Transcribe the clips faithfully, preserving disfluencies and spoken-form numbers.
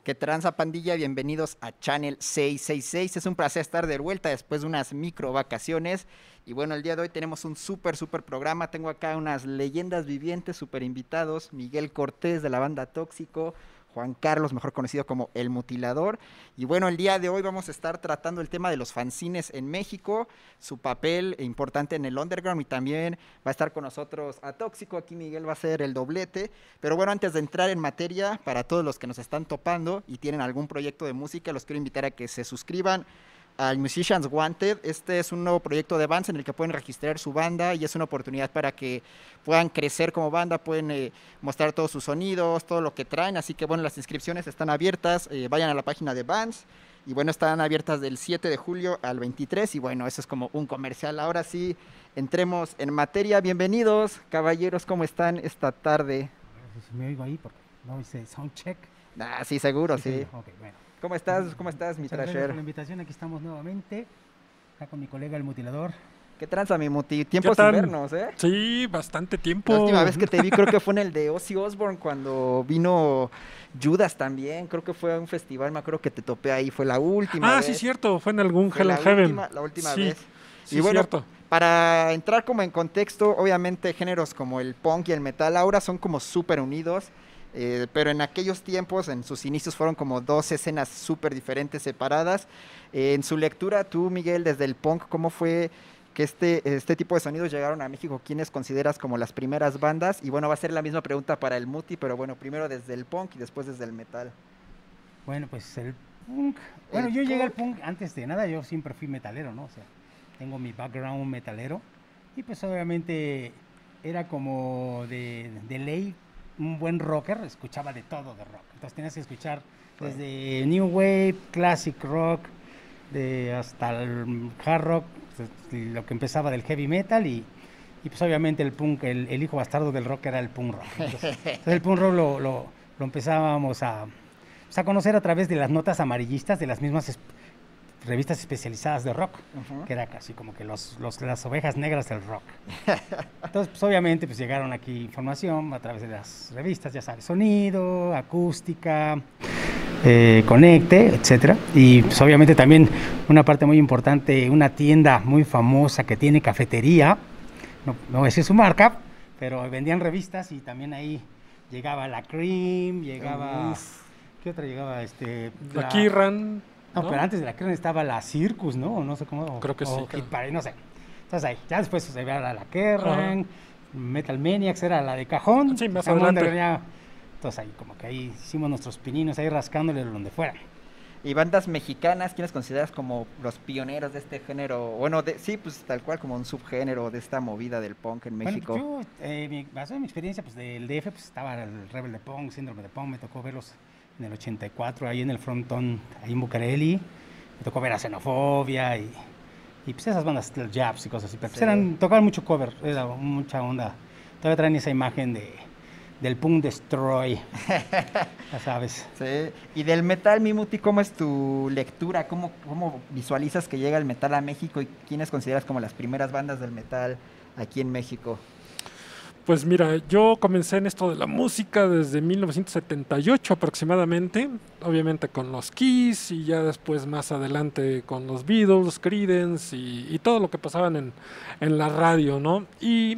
¿Qué tranza, pandilla? Bienvenidos a Channel seiscientos sesenta y seis. Es un placer estar de vuelta después de unas micro vacaciones. Y bueno, el día de hoy tenemos un súper, súper programa. Tengo acá unas leyendas vivientes, súper invitados. Miguel Cortés de la banda Tóxico, Juan Carlos, mejor conocido como El Mutilador. Y bueno, el día de hoy vamos a estar tratando el tema de los fanzines en México, su papel importante en el underground, y también va a estar con nosotros a Tóxico. Aquí Miguel va a ser el doblete. Pero bueno, antes de entrar en materia, para todos los que nos están topando y tienen algún proyecto de música, los quiero invitar a que se suscriban al Musicians Wanted. Este es un nuevo proyecto de bands en el que pueden registrar su banda y es una oportunidad para que puedan crecer como banda, pueden eh, mostrar todos sus sonidos, todo lo que traen. Así que bueno, las inscripciones están abiertas, eh, vayan a la página de bands y bueno, están abiertas del siete de julio al veintitrés y bueno, eso es como un comercial. Ahora sí, entremos en materia. Bienvenidos, caballeros, ¿cómo están esta tarde? A ver si me oigo ahí porque no hice sound check. Ah, sí, seguro, sí. sí. Okay, bueno. ¿Cómo estás? ¿Cómo estás, mi Muchas gracias por trasher? la invitación, aquí estamos nuevamente, acá con mi colega El Mutilador. ¿Qué tranza, mi muti? Tiempos ¿Qué tal? sin vernos, ¿eh? Sí, bastante tiempo. La última vez que te vi creo que fue en el de Ozzy Osbourne cuando vino Judas también. Creo que fue a un festival, me acuerdo que te topé ahí. Fue la última Ah, vez. sí, cierto, fue en algún Fue Hell la and Heaven. última, la última sí, vez. Sí, Y bueno, cierto. para entrar como en contexto, obviamente géneros como el punk y el metal ahora son como súper unidos. Eh, pero en aquellos tiempos, en sus inicios, fueron como dos escenas súper diferentes, separadas. Eh, en su lectura, tú, Miguel, desde el punk, ¿cómo fue que este, este tipo de sonidos llegaron a México? ¿Quiénes consideras como las primeras bandas? Y bueno, va a ser la misma pregunta para el Muti, pero bueno, primero desde el punk y después desde el metal. Bueno, pues el punk, bueno, El yo llegué al punk. punk antes de nada, yo siempre fui metalero, ¿no? O sea, tengo mi background metalero y pues obviamente era como de, de ley, un buen rocker, escuchaba de todo de rock. Entonces tenías que escuchar desde New Wave, Classic Rock, de hasta el hard rock, pues, lo que empezaba del heavy metal y, y pues obviamente el punk, el, el hijo bastardo del rock era el punk rock. Entonces, entonces el punk rock lo, lo, lo empezábamos a, pues, a conocer a través de las notas amarillistas de las mismas es, revistas especializadas de rock, uh-huh. que era casi como que los, los, las ovejas negras del rock. Entonces, pues obviamente pues llegaron aquí información a través de las revistas, ya sabes, sonido, acústica, eh, conecte, etcétera. Y pues obviamente también una parte muy importante, una tienda muy famosa que tiene cafetería, no, no voy a decir su marca, pero vendían revistas y también ahí llegaba la Cream, llegaba, Uf. ¿qué otra llegaba? Este, la, la Kirran. No, ¿no? Pero antes de la Kerrang estaba la Circus, ¿no? No sé cómo. Creo que o sí. Hit Parade, no sé. Entonces ahí, ya después se veía la, la Kerrang, uh-huh. Metal Maniacs era la de cajón. Sí, más adelante. Venía, entonces ahí como que ahí hicimos nuestros pininos ahí rascándole donde fuera. Y bandas mexicanas, ¿quiénes consideras como los pioneros de este género? Bueno, de, sí, pues tal cual como un subgénero de esta movida del punk en México. Bueno, yo, eh, mi, basado en mi experiencia, pues del D F, pues estaba el Rebel de Punk, Síndrome de Punk, me tocó verlos en el ochenta y cuatro, ahí en el frontón, ahí en Bucareli. Me tocó ver a Xenofobia y, y pues esas bandas, los Japs y cosas así. Pero sí. pues eran, tocaban mucho cover, era mucha onda. Todavía traen esa imagen de, del Punk Destroy, ya sabes. Sí. Y del metal, Mimuti, ¿cómo es tu lectura? ¿Cómo, ¿Cómo visualizas que llega el metal a México y quiénes consideras como las primeras bandas del metal aquí en México? Pues mira, yo comencé en esto de la música desde mil novecientos setenta y ocho aproximadamente, obviamente con los Kiss y ya después más adelante con los Beatles, Creedence y, y todo lo que pasaban en, en la radio, ¿no? Y,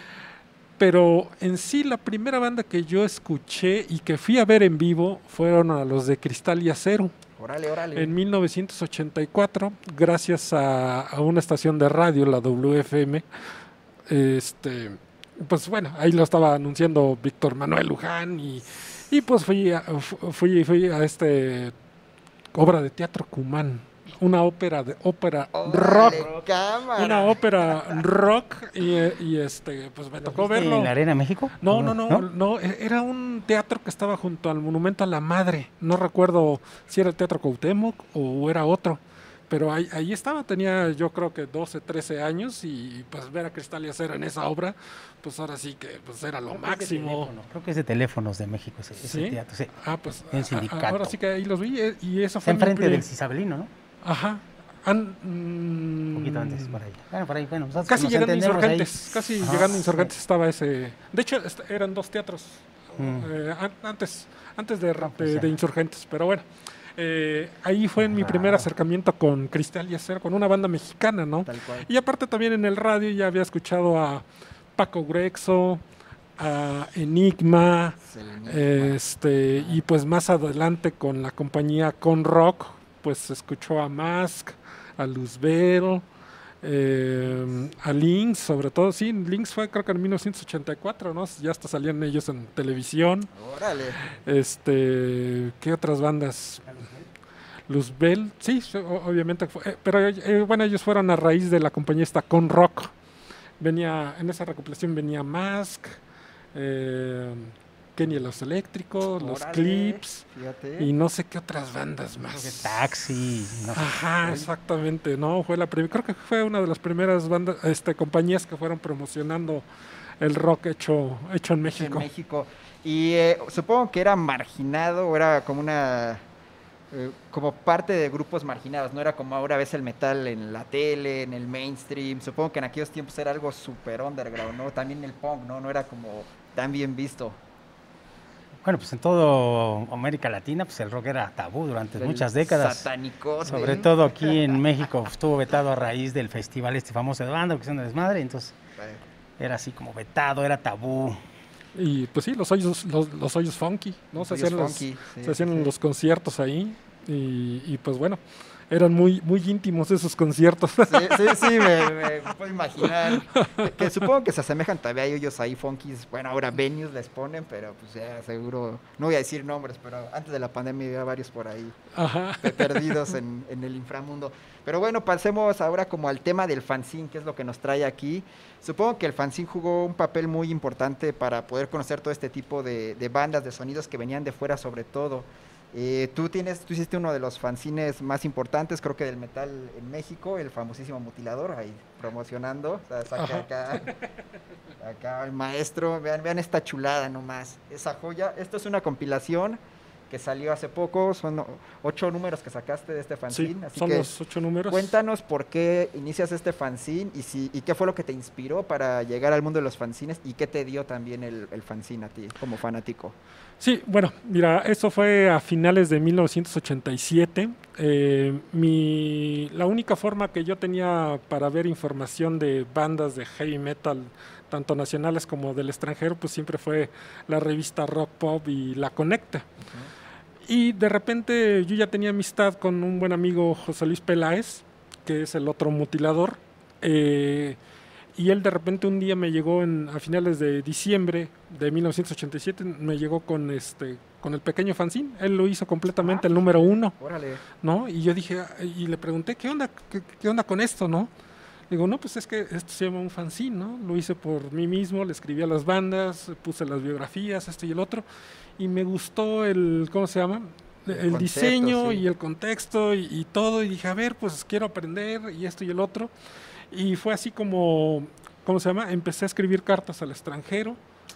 pero en sí la primera banda que yo escuché y que fui a ver en vivo fueron a los de Cristal y Acero. Órale, órale. En mil novecientos ochenta y cuatro, gracias a, a una estación de radio, la W F M, este... pues bueno, ahí lo estaba anunciando Víctor Manuel Luján y, y pues fui a, fui, fui a este obra de teatro Cumán, una ópera de ópera oh, rock, cámara. una ópera rock y, y este pues me tocó verlo. ¿En la Arena México? No, no, no, no, no, era un teatro que estaba junto al Monumento a la Madre, no recuerdo si era el Teatro Cuauhtémoc o era otro. Pero ahí, ahí estaba, tenía yo creo que doce, trece años y pues ver a Cristal y Acero en esa obra, pues ahora sí que pues era lo creo máximo. Que creo que es de Teléfonos de México ese, ¿Sí? ese teatro. Sí. Ah, pues el sindicato. Ahora sí que ahí los vi y eso fue... Está enfrente del Cisabelino, ¿no? Ajá. An, mm, un poquito antes, por ahí. Bueno, por ahí, bueno. Casi llegando Insurgentes, ahí. casi Ajá, llegando Insurgentes sí. estaba ese... De hecho, eran dos teatros Mm. eh, an- antes, antes de, de, de Insurgentes, pero bueno. Eh, ahí fue mi primer acercamiento con Cristal y Acero, con una banda mexicana, ¿no? Tal cual. Y aparte también en el radio ya había escuchado a Paco Grexo, a Enigma, este, y pues más adelante con la compañía Con Rock, pues escuchó a Mask, a Luzbel, eh, a Lynx, sobre todo, sí, Lynx fue creo que en mil novecientos ochenta y cuatro, ¿no? Ya hasta salían ellos en televisión. Órale. Este, ¿qué otras bandas? Luzbel, sí, obviamente, fue, eh, pero eh, bueno, ellos fueron a raíz de la compañía esta Con Rock. Venía, en esa recopilación venía Mask, eh, Kenny los Eléctricos, los Órale, Clips, fíjate. y no sé qué otras bandas más. De Taxi. No sé. Ajá, exactamente, no, fue la prim- creo que fue una de las primeras bandas, este, compañías que fueron promocionando el rock hecho, hecho en México. En México. Y eh, supongo que era marginado, o era como una... Eh, como parte de grupos marginados, no era como ahora ves el metal en la tele, en el mainstream. Supongo que en aquellos tiempos era algo súper underground, ¿no? También el punk, ¿no? No era como tan bien visto. Bueno, pues en todo América Latina, pues el rock era tabú durante El muchas décadas. Satánico. Sobre todo aquí en México estuvo vetado a raíz del festival este famoso de banda, que es una desmadre, entonces era así como vetado, era tabú. Y pues sí, los hoyos, los, los hoyos funky, ¿no? Los Se hoyos hacían, los, funky, sí, se hacían sí, sí. los conciertos ahí y, y pues bueno, eran muy, muy íntimos esos conciertos. Sí, sí, sí, me, me puedo imaginar. Que, que supongo que se asemejan todavía a ellos ahí, funkies. Bueno, ahora venues les ponen, pero pues ya seguro, no voy a decir nombres, pero antes de la pandemia había varios por ahí Ajá. pe- perdidos en, en el inframundo. Pero bueno, pasemos ahora como al tema del fanzine, que es lo que nos trae aquí. Supongo que el fanzine jugó un papel muy importante para poder conocer todo este tipo de, de bandas, de sonidos que venían de fuera sobre todo. Eh, tú tienes, tú hiciste uno de los fanzines más importantes, creo que del metal en México, el famosísimo Mutilador, ahí promocionando. O sea, saca acá, acá el maestro, vean, vean esta chulada nomás, esa joya. Esto es una compilación que salió hace poco, son o- ocho números que sacaste de este Sí, fanzine, así son que los ocho números. cuéntanos por qué inicias este fanzine y, si, y qué fue lo que te inspiró para llegar al mundo de los fanzines y qué te dio también el, el fanzine a ti como fanático. Sí, bueno, mira, eso fue a finales de mil novecientos ochenta y siete. Eh, mi, la única forma que yo tenía para ver información de bandas de heavy metal, tanto nacionales como del extranjero, pues siempre fue la revista Rock Pop y La Conecta. Y de repente yo ya tenía amistad con un buen amigo, José Luis Peláez, que es el otro Mutilador. Eh, y él de repente un día me llegó en, a finales de diciembre de mil novecientos ochenta y siete, me llegó con este con el pequeño fanzine. Él lo hizo completamente, Ah, el número uno, Órale. ¿no? Y yo dije, ah, y le pregunté, ¿qué onda? ¿Qué, qué onda con esto, no? Digo, no, pues es que esto se llama un fanzine, ¿no? Lo hice por mí mismo, le escribí a las bandas, puse las biografías, esto y el otro, y me gustó el, ¿cómo se llama? El, El concepto, diseño sí. y el contexto y, y todo, y dije, a ver, pues quiero aprender y esto y el otro. Y fue así como, ¿cómo se llama? Empecé a escribir cartas al extranjero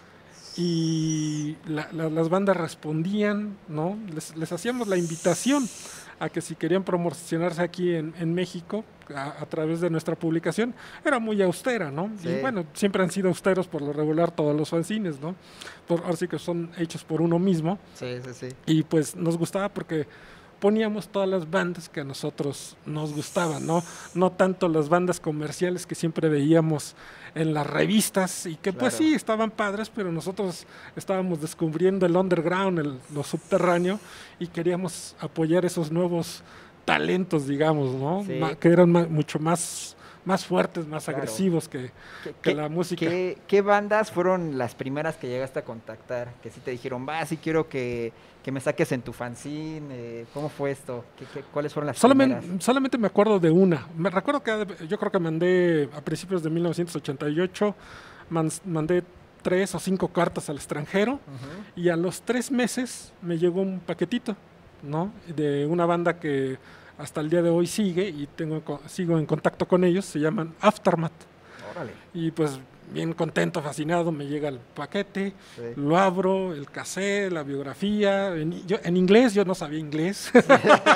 y la- la- las bandas respondían, ¿no? Les, les hacíamos la invitación a que si querían promocionarse aquí en, en México a, a través de nuestra publicación, era muy austera, ¿no? Sí. Y bueno, siempre han sido austeros por lo regular todos los fanzines, ¿no? Por, ahora sí que son hechos por uno mismo. Sí, sí, sí. Y pues nos gustaba porque poníamos todas las bandas que a nosotros nos gustaban, ¿no? No tanto las bandas comerciales que siempre veíamos en las revistas y que pues Claro. sí, estaban padres, pero nosotros estábamos descubriendo el underground, el, lo subterráneo, y queríamos apoyar esos nuevos talentos, digamos, ¿no? Sí. Ma- que eran ma- mucho más, más fuertes, más Claro. agresivos que, ¿Qué, que qué- la música. qué- qué bandas fueron las primeras que llegaste a contactar? Que sí te dijeron, va, sí quiero que, que me saques en tu fanzine. eh, ¿Cómo fue esto? ¿Qué, qué- ¿Cuáles fueron las Solamente, primeras? solamente me acuerdo de una. Me recuerdo que yo creo que mandé a principios de mil novecientos ochenta y ocho, man- mandé tres o cinco cartas al extranjero Ujú. y a los tres meses me llegó un paquetito, ¿no? De una banda que hasta el día de hoy sigue y tengo co- sigo en contacto con ellos, se llaman Aftermath. Órale. Y pues bien contento, fascinado, me llega el paquete, Sí. lo abro, el cassette, la biografía, en, yo, en inglés, yo no sabía inglés.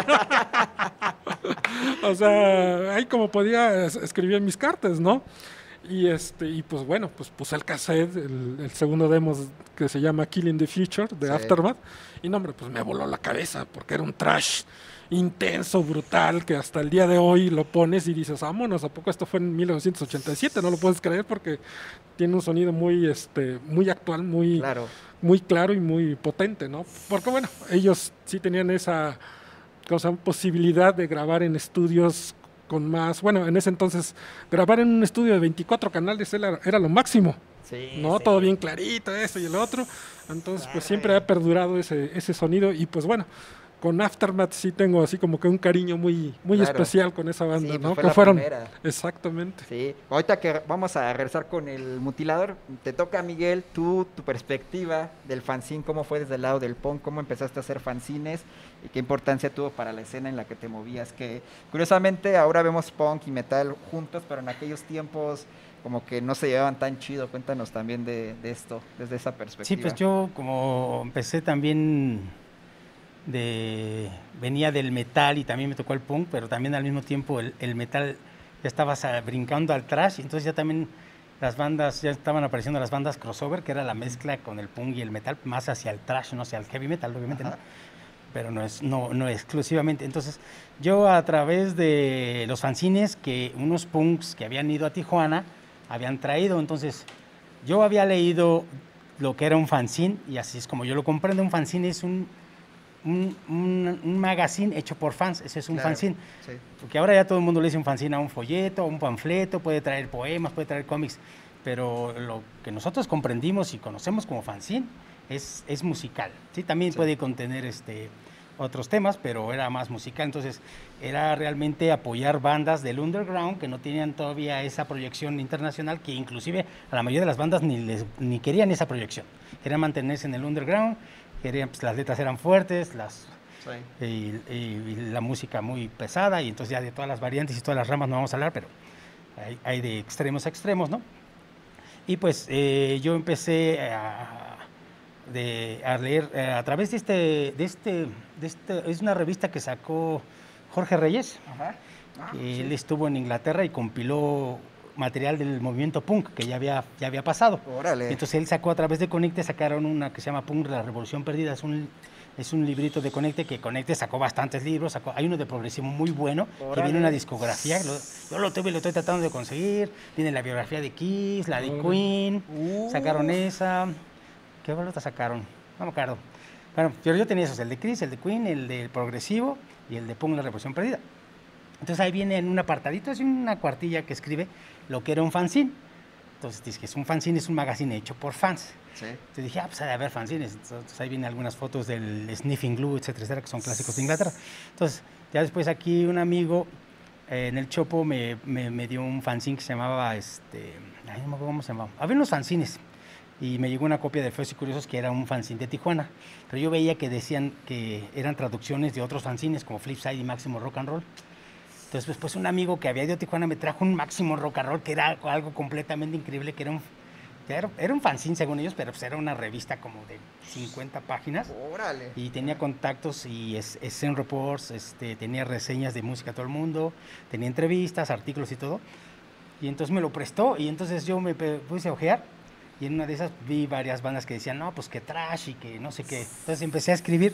O sea, ahí como podía es- escribía en mis cartas, ¿no? Y este y pues bueno, pues puse el cassette, el, el segundo demo que se llama Killing the Future de sí. Aftermath, y no hombre, pues me voló la cabeza porque era un trash intenso, brutal, que hasta el día de hoy lo pones y dices, vámonos, ¿a poco esto fue en mil novecientos ochenta y siete? No lo puedes creer porque tiene un sonido muy este muy actual, muy claro, muy claro y muy potente, ¿no? Porque bueno, ellos sí tenían esa cosa, posibilidad de grabar en estudios con más, bueno, en ese entonces grabar en un estudio de veinticuatro canales era, era lo máximo, sí, ¿no? Sí. Todo bien clarito, eso y el otro, entonces pues siempre ha perdurado ese, ese sonido y pues bueno, con Aftermath sí tengo así como que un cariño muy muy claro. especial con esa banda, sí, ¿no? Pues fue que la fueron primera. Exactamente. Sí, ahorita que vamos a regresar con el Mutilador, te toca, Miguel, tú, tu perspectiva del fanzine, cómo fue desde el lado del punk, cómo empezaste a hacer fanzines y qué importancia tuvo para la escena en la que te movías, que curiosamente ahora vemos punk y metal juntos, pero en aquellos tiempos como que no se llevaban tan chido. Cuéntanos también de, de esto, desde esa perspectiva. Sí, pues yo como empecé también de venía del metal y también me tocó el punk, pero también al mismo tiempo el, el metal ya estaba brincando al thrash, entonces ya también las bandas, ya estaban apareciendo las bandas crossover, que era la mezcla con el punk y el metal, más hacia el thrash, no hacia el heavy metal, obviamente, ¿no? Pero no es no, no exclusivamente. Entonces yo a través de los fanzines que unos punks que habían ido a Tijuana habían traído, entonces yo había leído lo que era un fanzine y así es como yo lo comprendo. Un fanzine es un Un, un, un magazine hecho por fans, ese es un claro, fanzine, sí. Porque ahora ya todo el mundo le dice un fanzine a un folleto, a un panfleto, puede traer poemas, puede traer cómics, pero lo que nosotros comprendimos y conocemos como fanzine es, es musical, ¿sí? También sí. Puede contener este, otros temas, pero era más musical, entonces era realmente apoyar bandas del underground que no tenían todavía esa proyección internacional, que inclusive a la mayoría de las bandas ni, les, ni querían esa proyección, querían mantenerse en el underground. Querían, pues, las letras eran fuertes, las, sí. y, y, y la música muy pesada, y entonces ya de todas las variantes y todas las ramas no vamos a hablar, pero hay, hay de extremos a extremos, ¿no? Y pues eh, yo empecé a, de, a leer eh, a través de este, de este, de este, es una revista que sacó Jorge Reyes. Ajá. Ah, sí. Él estuvo en Inglaterra y compiló material del movimiento punk que ya había, ya había pasado. Órale. Entonces él sacó a través de Conecte, sacaron una que se llama Punk, la Revolución Perdida, es un, es un librito de Conecte, que Conecte sacó bastantes libros, sacó, hay uno de progresivo muy bueno, Órale. Que viene una discografía, lo, yo lo tuve y lo estoy tratando de conseguir, tiene la biografía de Kiss, la de Queen, uh. sacaron esa, ¿qué otra sacaron? No me acuerdo. Bueno, yo, yo tenía esos, el de Kiss, el de Queen, el del progresivo y el de Punk, la Revolución Perdida. Entonces ahí viene en un apartadito, es una cuartilla que escribe lo que era un fanzine. Entonces dice que es un fanzine, es un magazine hecho por fans. Sí. Entonces dije, ah, pues ha de haber fanzines. Entonces ahí vienen algunas fotos del Sniffing Glue, etcétera, etcétera, que son clásicos de Inglaterra. Entonces ya después aquí un amigo eh, en el Chopo me, me, me dio un fanzine que se llamaba, este, ay, no me acuerdo cómo se llamaba. Había unos fanzines y me llegó una copia de Feos y Curiosos que era un fanzine de Tijuana. Pero yo veía que decían que eran traducciones de otros fanzines como Flipside y Máximo Rock and Roll. Entonces, después un amigo que había ido a Tijuana me trajo un Máximo Rock and Roll, que era algo completamente increíble, que era un, era, era un fanzine según ellos, pero pues era una revista como de cincuenta páginas. ¡Órale! Y tenía contactos y scene reports, este, tenía reseñas de música a todo el mundo, tenía entrevistas, artículos y todo. Y entonces me lo prestó y entonces yo me puse a ojear y en una de esas vi varias bandas que decían, no, pues que trash y que no sé qué. Entonces empecé a escribir.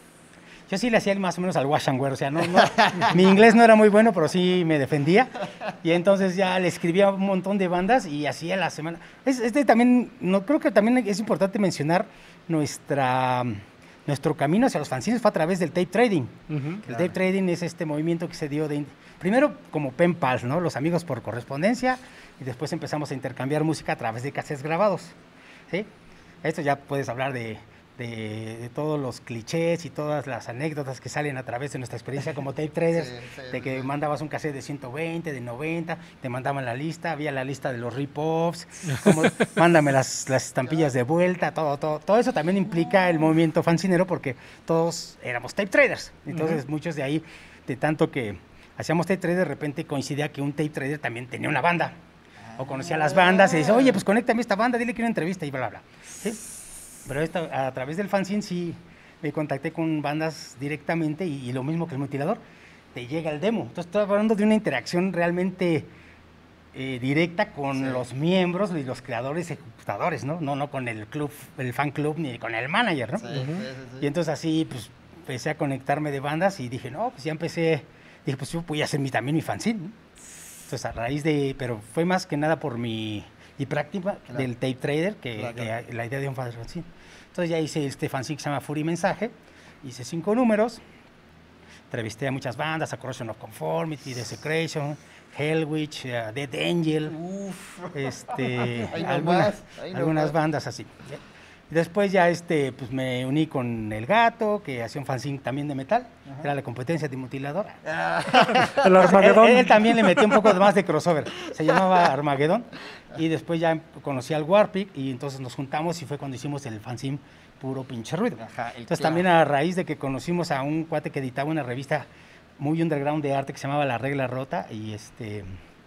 Yo sí le hacía más o menos al wash and wear, o sea, no, no, mi inglés no era muy bueno, pero sí me defendía. Y entonces ya le escribía un montón de bandas y hacía la semana. Es, este también, no, creo que también es importante mencionar nuestra, nuestro camino hacia los fanzines fue a través del tape trading. Uh-huh, el claro. tape trading es este movimiento que se dio de, primero como pen pals, ¿no? Los amigos por correspondencia, y después empezamos a intercambiar música a través de cassettes grabados, ¿sí? Esto ya puedes hablar de... De, de todos los clichés y todas las anécdotas que salen a través de nuestra experiencia como tape traders, sí, sí, de que sí. mandabas un cassette de ciento veinte, de noventa, te mandaban la lista, había la lista de los rip-offs, como, mándame las, las estampillas de vuelta, todo, todo, todo eso también implica el movimiento fancinero porque todos éramos tape traders, entonces uh-huh. muchos de ahí, de tanto que hacíamos tape trader, de repente coincidía que un tape trader también tenía una banda, o conocía las bandas y dice, oye, pues conéctame a esta banda, dile que una entrevista y bla, bla, ¿sí? Pero esta, a través del fanzine sí me contacté con bandas directamente y, y lo mismo que el Mutilador, te llega el demo. Entonces estoy hablando de una interacción realmente eh, directa con Sí. los miembros y los creadores ejecutadores, ¿no? No, no con el club, el fan club ni con el manager, ¿no? Sí, sí, sí, sí. Y entonces así, pues, empecé a conectarme de bandas y dije, no, pues ya empecé, dije, pues yo voy a hacer mi, también mi fanzine, ¿no? Entonces, a raíz de, pero fue más que nada por mi, mi práctica Claro. del tape trader, que Claro. de- la idea de un fanzine. Entonces ya hice este fanzine que se llama Fury Mensaje, hice cinco números, entrevisté a muchas bandas, a Corrosion of Conformity, Desecration, Hellwitch, uh, Dead Angel, Uf. este, Ahí algunas, nomás, ahí algunas nomás. bandas así. Y después ya este, pues me uní con El Gato, que hacía un fanzine también de metal, era la competencia de Mutilador. El Armagedón. Él, él también le metió un poco más de crossover, se llamaba Armagedón, y después ya conocí al Warpic, y entonces nos juntamos y fue cuando hicimos el fanzine Puro Pinche Ruido. Ajá, el Entonces clavo. también a raíz de que conocimos a un cuate que editaba una revista muy underground de arte que se llamaba La Regla Rota, y este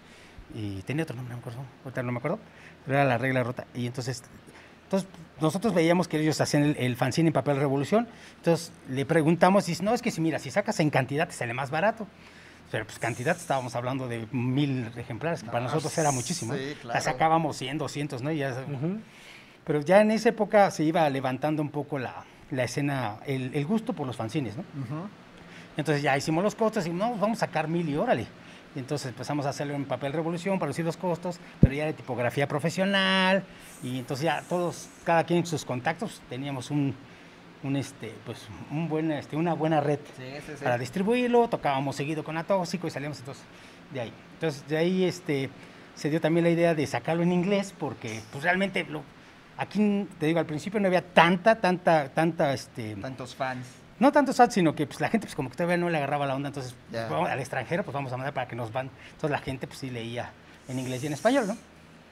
y tenía otro nombre, no me acuerdo, ahorita no me acuerdo, pero era La Regla Rota. Y entonces, entonces nosotros veíamos que ellos hacían el, el fanzine en papel Revolución, entonces le preguntamos y dice, no, es que si mira, si sacas en cantidad te sale más barato. Pero pues cantidad estábamos hablando de mil ejemplares, que para No, nosotros era muchísimo. sí, ¿eh? O claro. sea, sacábamos cien, doscientos, ¿no? Y ya, Ujú. pero ya en esa época se iba levantando un poco la, la escena, el, el gusto por los fanzines, ¿no? Ujú. Entonces ya hicimos los costos y no, vamos a sacar mil y órale. Y entonces empezamos a hacerlo en papel Revolución para reducir los costos, pero ya de tipografía profesional. Y entonces ya todos, cada quien en sus contactos, teníamos un, un este, pues, un buen, este, una buena red Sí, sí, sí. para distribuirlo. Tocábamos seguido con Atóxico y salíamos entonces de ahí. Entonces de ahí este, se dio también la idea de sacarlo en inglés porque pues realmente lo, aquí, te digo, al principio no había tanta, tanta, tanta, este, Tantos fans. no tanto S A T, sino que pues, la gente pues como que todavía no le agarraba la onda, entonces Ya. pues, vamos al extranjero pues vamos a mandar para que nos van. Entonces la gente pues sí leía en inglés y en español, ¿no?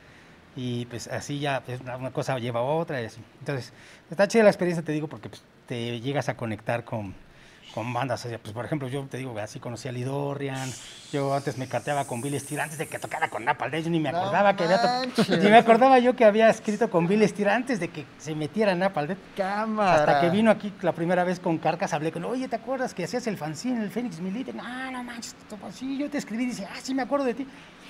Y pues así ya pues, una una cosa lleva a otra y así. Entonces está chida la experiencia, te digo, porque pues, te llegas a conectar con, con bandas. O sea, pues por ejemplo, yo te digo, así conocí a Lidorian, yo antes me carteaba con Bill Steer antes de que tocara con Napalm Death, yo ni me No acordaba que había to- manches. ni me acordaba yo que había escrito con Bill Steer antes de que se metiera en Napalm Death. Cámara. Hasta que vino aquí la primera vez con Carcas, hablé con él, oye, ¿te acuerdas que hacías el fanzine, el Fénix Milite? No, no manches, sí, yo te escribí, dice, ah, sí, me acuerdo de ti.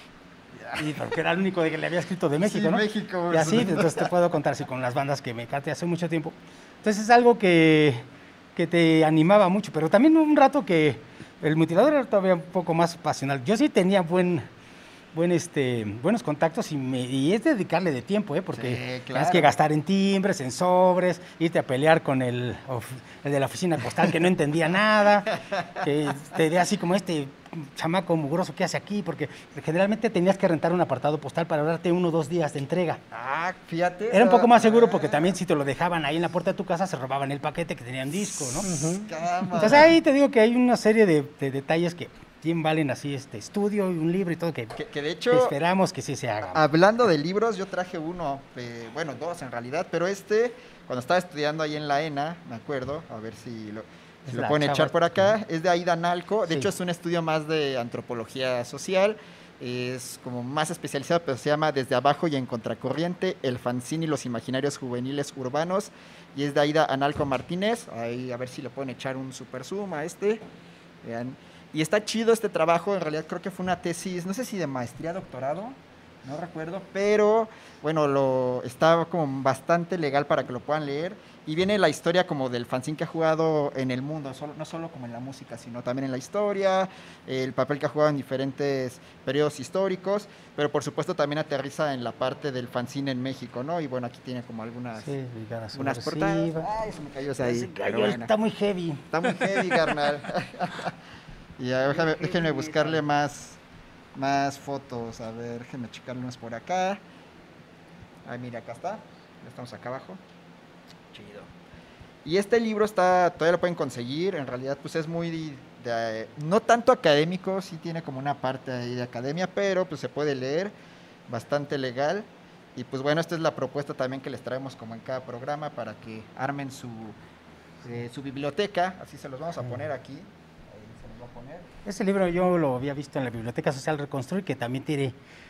Y porque era el único de que le había escrito de México, Sí, ¿no? México, Y así, pues. entonces te puedo contar, sí, con las bandas que me cate hace mucho tiempo. Entonces es algo que, que te animaba mucho, pero también un rato que el Mutilador era todavía un poco más pasional. Yo sí tenía buen, buen este, buenos contactos y, me, y es dedicarle de tiempo, ¿eh? Porque Sí, tienes claro. que gastar en timbres, en sobres, irte a pelear con el, of- el de la oficina postal que no entendía nada, que te ve así como este chamaco mugroso que hace aquí, porque generalmente tenías que rentar un apartado postal para darte uno o dos días de entrega. Ah, fíjate. Era un poco más seguro porque Ah, también si te lo dejaban ahí en la puerta de tu casa se robaban el paquete que tenían disco, ¿no? Cámara. Entonces ahí te digo que hay una serie de, de detalles que bien valen así este estudio y un libro y todo que, Que, que de que hecho, esperamos que sí se haga. hablando de libros, yo traje uno, eh, bueno, dos en realidad, pero este, cuando estaba estudiando ahí en la ENA, me acuerdo, a ver si lo, si Es lo la pueden chava- echar por acá, es de Aida Nalco, de Sí. hecho es un estudio más de antropología social, es como más especializado, pero se llama Desde Abajo y en Contracorriente, el fanzine y los imaginarios juveniles urbanos, y es de Aida Analco Martínez, ahí a ver si le pueden echar un super zoom a este, vean. Y está chido este trabajo, en realidad creo que fue una tesis, no sé si de maestría, doctorado, no recuerdo, pero bueno, lo está como bastante legal para que lo puedan leer. Y viene la historia como del fanzine que ha jugado en el mundo, solo- no solo como en la música, sino también en la historia, el papel que ha jugado en diferentes periodos históricos, pero por supuesto también aterriza en la parte del fanzine en México, ¿no? Y bueno, aquí tiene como algunas, Sí, ligada unas subversiva. portadas. Ay, se me cayó esa ahí. Se pero cayó, bueno. está muy heavy. Está muy heavy, carnal. Y a ver, déjame- déjenme buscarle más, más fotos. A ver, déjenme checarle unas por acá. Ay, mira, acá está. Ya estamos acá abajo. Chido. Y este libro está, todavía lo pueden conseguir. En realidad, pues es muy, de- no tanto académico, sí tiene como una parte ahí de academia, pero pues se puede leer, bastante legal. Y pues bueno, esta es la propuesta también que les traemos como en cada programa para que armen su, eh, su biblioteca. Así se los vamos a poner aquí. Ahí se los va a poner. Ese libro yo lo había visto en la Biblioteca Social Reconstruir, que también tiene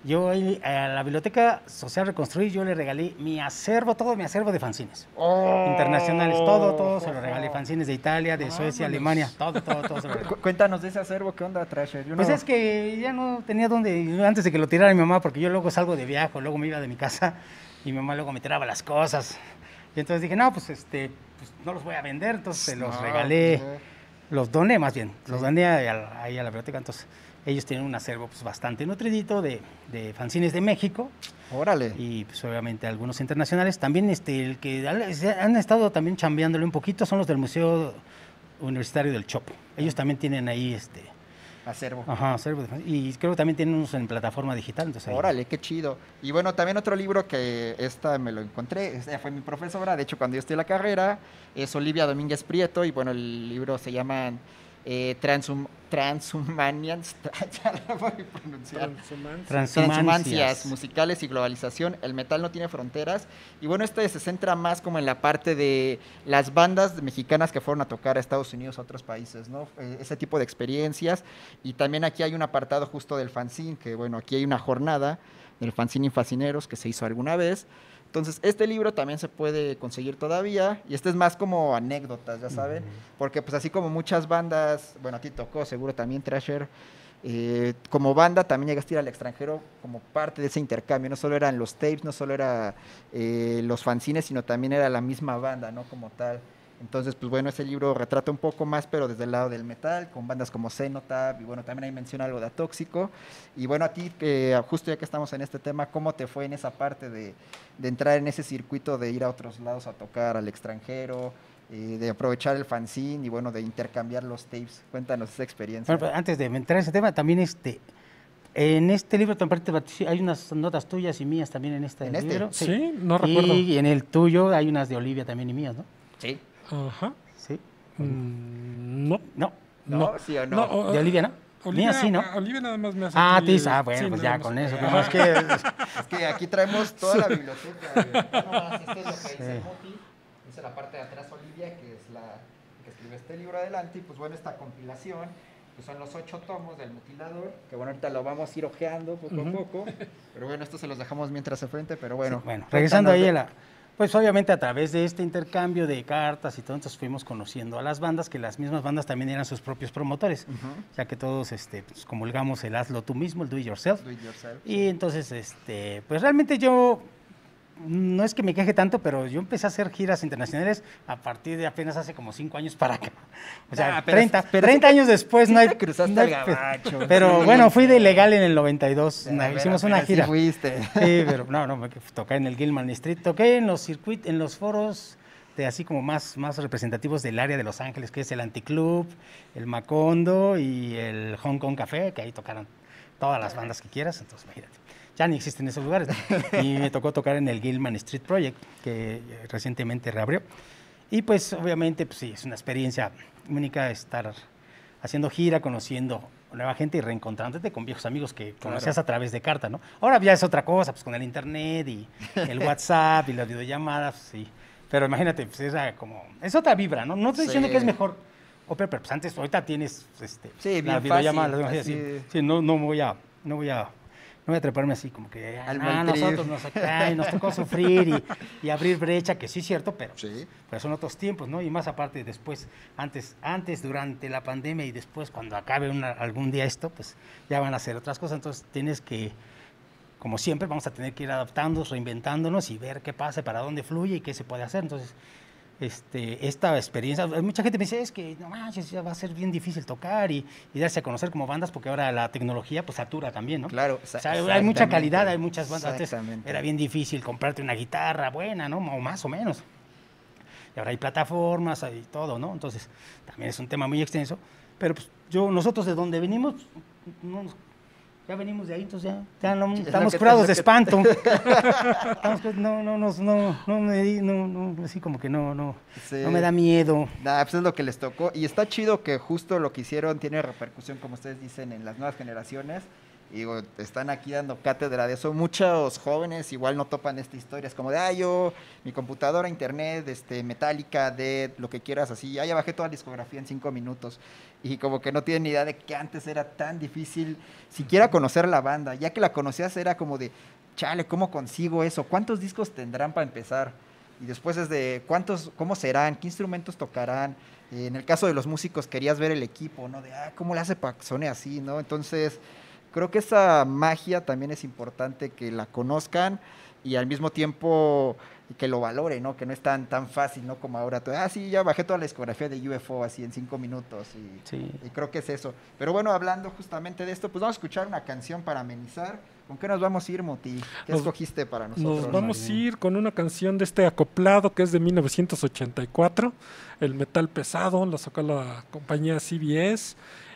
Yo ahí, a la Biblioteca Social Reconstruir, yo le regalé mi acervo, todo mi acervo de fanzines. Oh. Internacionales, todo, todo se lo regalé. Fanzines de Italia, de Suecia, Vámonos. Alemania, todo, todo, todo se lo regalé. Cu- Cuéntanos de ese acervo, ¿qué onda, Trasher? Yo Pues no- es que ya no tenía dónde, antes de que lo tirara mi mamá, porque yo luego salgo de viaje, luego me iba de mi casa y mi mamá luego me tiraba las cosas. Y entonces dije, no, pues este, pues no los voy a vender, entonces se los No, regalé, pues, eh. los doné más bien, Sí. los doné ahí a, la- ahí a la biblioteca. Entonces ellos tienen un acervo pues, bastante nutridito de, de fanzines de México Órale. y pues obviamente algunos internacionales. También este, el que han- se han estado también chambeándole un poquito son los del Museo Universitario del Chopo. Ellos también tienen ahí este, Acervo. ajá, acervo de fan- y creo que también tienen unos en plataforma digital. Entonces ahí- Órale, qué chido. Y bueno, también otro libro que esta me lo encontré, esta fue mi profesora, de hecho cuando yo estoy en la carrera, es Olivia Domínguez Prieto, y bueno, el libro se llama eh, Transum, Transhumanians, ya la voy a pronunciar. Transhumancia. Transhumancias. Transhumancias musicales y globalización, el metal no tiene fronteras. Y bueno, este se centra más como en la parte de las bandas mexicanas que fueron a tocar a Estados Unidos, a otros países, ¿no? Eh, ese tipo de experiencias. Y también aquí hay un apartado justo del fanzine, que bueno, aquí hay una jornada del fanzine Infacineros que se hizo alguna vez. Entonces, este libro también se puede conseguir todavía, y este es más como anécdotas, ya saben, porque pues así como muchas bandas, bueno, a ti tocó seguro también, Thrasher, eh, como banda también llegaste a ir al extranjero como parte de ese intercambio, no solo eran los tapes, no solo era eh, los fanzines, sino también era la misma banda, ¿no? Como tal. Entonces, pues bueno, ese libro retrata un poco más, pero desde el lado del metal, con bandas como Cenotaph, y bueno, también ahí menciona algo de Atóxico. Y bueno, a ti, eh, justo ya que estamos en este tema, ¿cómo te fue en esa parte de, de entrar en ese circuito, de ir a otros lados a tocar al extranjero, eh, de aprovechar el fanzine y bueno, de intercambiar los tapes? Cuéntanos esa experiencia. Bueno, pues, antes de entrar a ese tema, también este, en este libro también participa- hay unas notas tuyas y mías también en este ¿En este? libro. Sí, no recuerdo. Y en el tuyo hay unas de Olivia también y mías, ¿no? Sí. Ajá. Sí. Mm, no. No, ¿No? No. ¿Sí o no? o- de Olivia, ¿no? Olivia, Mías sí, ¿no? Olivia nada más me hace. Ah, aquí, Tiz, ah, eh, bueno, sí, pues nada ya más. con eso. Ajá. Nomás que Es que aquí traemos toda la biblioteca. güey. No, nomás, esto es lo que dice Sí. Moti. Dice la parte de atrás Olivia, que es la que escribe este libro adelante. Y pues bueno, esta compilación, pues son los ocho tomos del Mutilador, que bueno, ahorita lo vamos a ir ojeando poco Ujú. a poco. Pero bueno, esto se los dejamos mientras se frente, pero bueno. Sí, bueno, regresando cuéntanos ahí de- a la... Pues obviamente a través de este intercambio de cartas y todo, entonces fuimos conociendo a las bandas, que las mismas bandas también eran sus propios promotores, Ujú. ya que todos este, pues, comulgamos el hazlo tú mismo, el do it yourself. Do it yourself. Y entonces, este, pues realmente yo, no es que me queje tanto, pero yo empecé a hacer giras internacionales a partir de apenas hace como cinco años para acá. O sea, Ah, pero- treinta, pero treinta sí te- años después sí no hay... te cruzaste no hay- al gabacho, Pero sí. bueno, fui de ilegal en el noventa y dos, A una- ver, hicimos apenas una sí gira. fuiste. Sí, pero no, no, me toqué en el Gilman Street, toqué en los circuitos, en los foros de así como más, más representativos del área de Los Ángeles, que es el Anticlub, el Macondo y el Hong Kong Café, que ahí tocaron todas las bandas que quieras, entonces imagínate. Ya ni existen esos lugares. ¿No? Y me tocó tocar en el Gilman Street Project, que eh, recientemente reabrió. Y pues obviamente, pues sí, es una experiencia única estar haciendo gira, conociendo nueva gente y reencontrándote con viejos amigos que conocías a través de carta, ¿no? Ahora ya es otra cosa, pues con el internet y el WhatsApp y las videollamadas, sí. Pero imagínate, pues era como, es otra vibra, ¿no? No estoy diciendo Sí. que es mejor o peor, pero pues antes, ahorita tienes este, Sí, bien la videollamada, fácil, las- sí, así. sí, no, no voy a, no voy a, no voy a treparme así como que, Al ah, Maltrip. nosotros nos, ay, nos tocó sufrir y, y abrir brecha, que sí es cierto, pero, Sí. pero son otros tiempos, ¿no? Y más aparte después, antes, antes, durante la pandemia y después cuando acabe una- algún día esto, pues ya van a hacer otras cosas, entonces tienes que, como siempre, vamos a tener que ir adaptándonos, reinventándonos y ver qué pasa, para dónde fluye y qué se puede hacer, entonces... Este, esta experiencia, mucha gente me dice, es que no manches, ya va a ser bien difícil tocar y, y darse a conocer como bandas, porque ahora la tecnología pues satura también, ¿no? Claro, O sea, hay mucha calidad, hay muchas bandas. Antes Exactamente. era bien difícil comprarte una guitarra buena, ¿no? O más o menos. Y ahora hay plataformas, hay todo, ¿no? Entonces, también es un tema muy extenso. Pero pues yo, nosotros de donde venimos, no nos- ya venimos de ahí, entonces ya, ya no, Sí, es lo estamos que te- curados es de lo que- espanto. Estamos cu- no, no, no, no, no, me di- no, no, así como que no, no, Sí. no me da miedo. Nah, pues es lo que les tocó. Y está chido que justo lo que hicieron tiene repercusión, como ustedes dicen, en las nuevas generaciones. Y digo, están aquí dando cátedra de eso. Muchos jóvenes igual no topan esta historia. Es como de, ah, yo, mi computadora, internet, este, Metallica, Dead, lo que quieras, así. Ah, ya bajé toda la discografía en cinco minutos. Y como que no tienen ni idea de que antes era tan difícil siquiera conocer la banda. Ya que la conocías era como de, chale, ¿cómo consigo eso? ¿Cuántos discos tendrán para empezar? Y después es de, ¿cuántos, cómo serán? ¿Qué instrumentos tocarán? Eh, en el caso de los músicos querías ver el equipo, ¿no? De, ah, ¿cómo le hace para que suene así, no? Entonces... creo que esa magia también es importante que la conozcan y al mismo tiempo que lo valoren, ¿no? Que no es tan, tan fácil, ¿no? Como ahora, ah, sí, ya bajé toda la discografía de U F O así en cinco minutos y, Sí. y creo que es eso. Pero bueno, hablando justamente de esto, pues vamos a escuchar una canción para amenizar. ¿Con qué nos vamos a ir, Moti? ¿Qué Nos- escogiste para nosotros? Nos vamos a Marín. ir con una canción de este acoplado que es de mil novecientos ochenta y cuatro, el metal pesado, lo sacó la compañía C B S.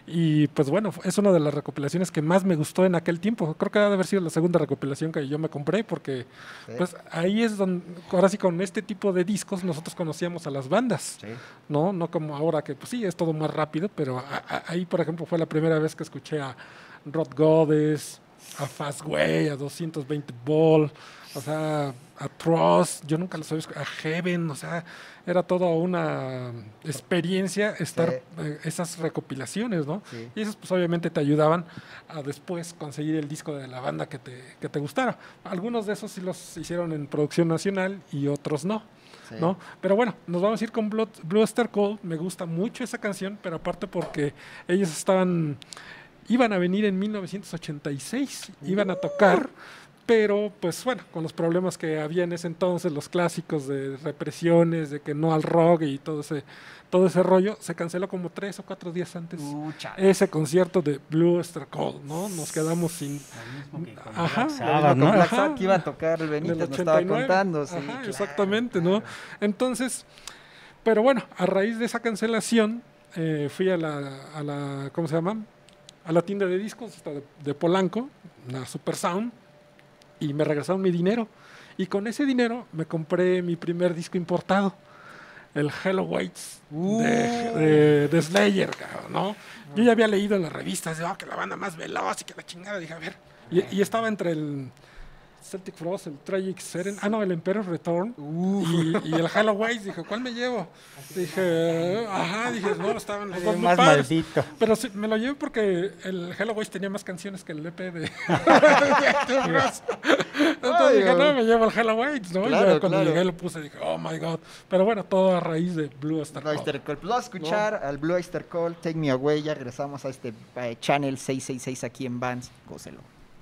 Y pues bueno, es una de las recopilaciones que más me gustó en aquel tiempo. Creo que ha de haber sido la segunda recopilación que yo me compré, porque Sí, pues ahí es donde, ahora sí con este tipo de discos nosotros conocíamos a las bandas, sí. ¿no? No como ahora que pues sí, es todo más rápido, pero a- a- ahí por ejemplo fue la primera vez que escuché a Rod Goddess, a Fastway, a doscientos veinte Ball, o sea, a Trust, yo nunca los había escuchado, a Heaven, o sea, era toda una experiencia estar Sí. eh, esas recopilaciones, ¿no? Sí. Y esas pues obviamente te ayudaban a después conseguir el disco de la banda que te, que te gustara. Algunos de esos sí los hicieron en producción nacional y otros no. Sí. ¿No? Pero bueno, nos vamos a ir con Blue, Blue Oyster Cult. Me gusta mucho esa canción, pero aparte porque ellos estaban, iban a venir en mil novecientos ochenta y seis, iban a tocar, pero pues bueno, con los problemas que había en ese entonces, los clásicos de represiones, de que no al rock y todo ese, todo ese rollo, se canceló como tres o cuatro días antes Uh, chale. ese concierto de Blue Oyster Cult, ¿no? Nos quedamos sin... Lo mismo que con Ajá. Black Lo Lo mismo Sabbath, con ¿no? Black Ajá. Sabbath, que iba a tocar el en Benítez, el nos estaba ochenta y nueve. contando. Sí, Ajá, claro, exactamente, ¿no? claro. Entonces, pero bueno, a raíz de esa cancelación, eh, fui a la, a la, ¿cómo se llama? A la tienda de discos esta de, de Polanco, la Super Sound, y me regresaron mi dinero. Y con ese dinero me compré mi primer disco importado, el Hello Waits Uh. de, de, de Slayer, cabrón, ¿no? Yo ya había leído en las revistas, de, oh, que la banda más veloz y que la chingada, dije, a ver. Y, y estaba entre el Celtic Frost, el Tragic Seren, ah, no, el Emperor's Return y, y el Hello Waits. Dije, ¿cuál me llevo? Dije, ajá, dije, no, estaban los dos muy Más padres. maldito. Pero sí, me lo llevé porque el Hello Waits tenía más canciones que el E P de de Celtic Frost. Entonces dije, no, me llevo el Hello Waits, ¿no? Claro, y ya cuando claro. llegué lo puse, dije, oh my god. Pero bueno, todo a raíz de Blue Oyster Blue Cult. Oyster Cult. Pues vamos a escuchar al Blue Oyster Cult, Take Me Away. Ya regresamos a este eh, Channel seiscientos sesenta y seis aquí en Vans. Gócelo.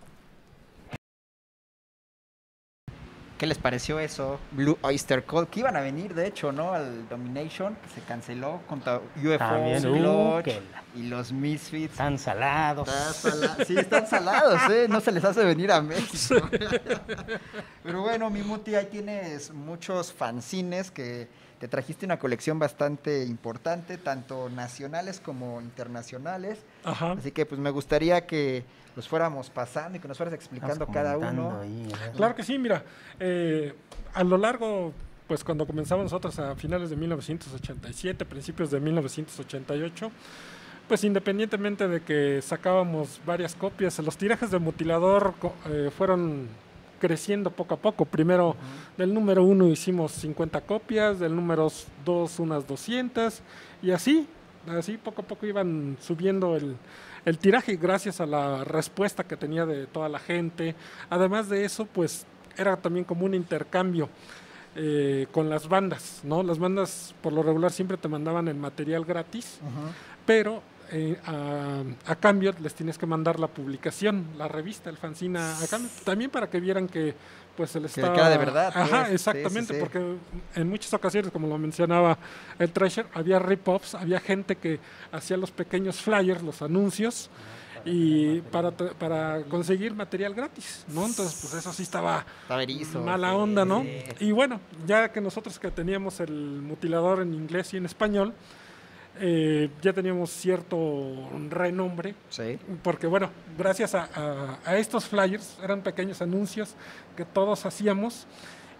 ¿Qué les pareció eso? Blue Oyster Cult, que iban a venir, de hecho, ¿no? Al Domination, que se canceló contra U F O, También, uh, Clutch que la- y los Misfits. Están salados. Está sala- Sí, están salados, ¿eh? No se les hace venir a México. Pero bueno, mi Muti, ahí tienes muchos fanzines que te trajiste una colección bastante importante, tanto nacionales como internacionales. Ajá. Así que pues me gustaría que los fuéramos pasando y que nos fueras explicando Estamos cada comentando uno. ahí, a ver. Claro que sí, mira, eh, a lo largo, pues cuando comenzamos nosotros a finales de mil novecientos ochenta y siete, principios de mil novecientos ochenta y ocho, pues independientemente de que sacábamos varias copias, los tirajes de Mutilador co- eh, fueron creciendo poco a poco. Primero del número uno hicimos cincuenta copias, del número dos unas doscientas y así, así poco a poco iban subiendo el, el tiraje gracias a la respuesta que tenía de toda la gente. Además de eso, pues era también como un intercambio eh, con las bandas, ¿no? Las bandas por lo regular siempre te mandaban el material gratis, Ujú. pero eh, a, a cambio les tienes que mandar la publicación, la revista, el fanzine a, a cambio, también para que vieran que pues se les Que estaba... era de verdad, Ajá, pues. Sí, exactamente, sí, sí. porque en muchas ocasiones, como lo mencionaba el Treasure, había rip-offs, había gente que hacía los pequeños flyers, los anuncios, y para, tra- para conseguir material gratis, ¿no? Entonces, pues eso sí estaba Está verizo, mala sí, onda, ¿no? sí. Y bueno, ya que nosotros que teníamos el Mutilador en inglés y en español, eh, ya teníamos cierto renombre, Sí. porque bueno, gracias a, a- a estos flyers, eran pequeños anuncios que todos hacíamos,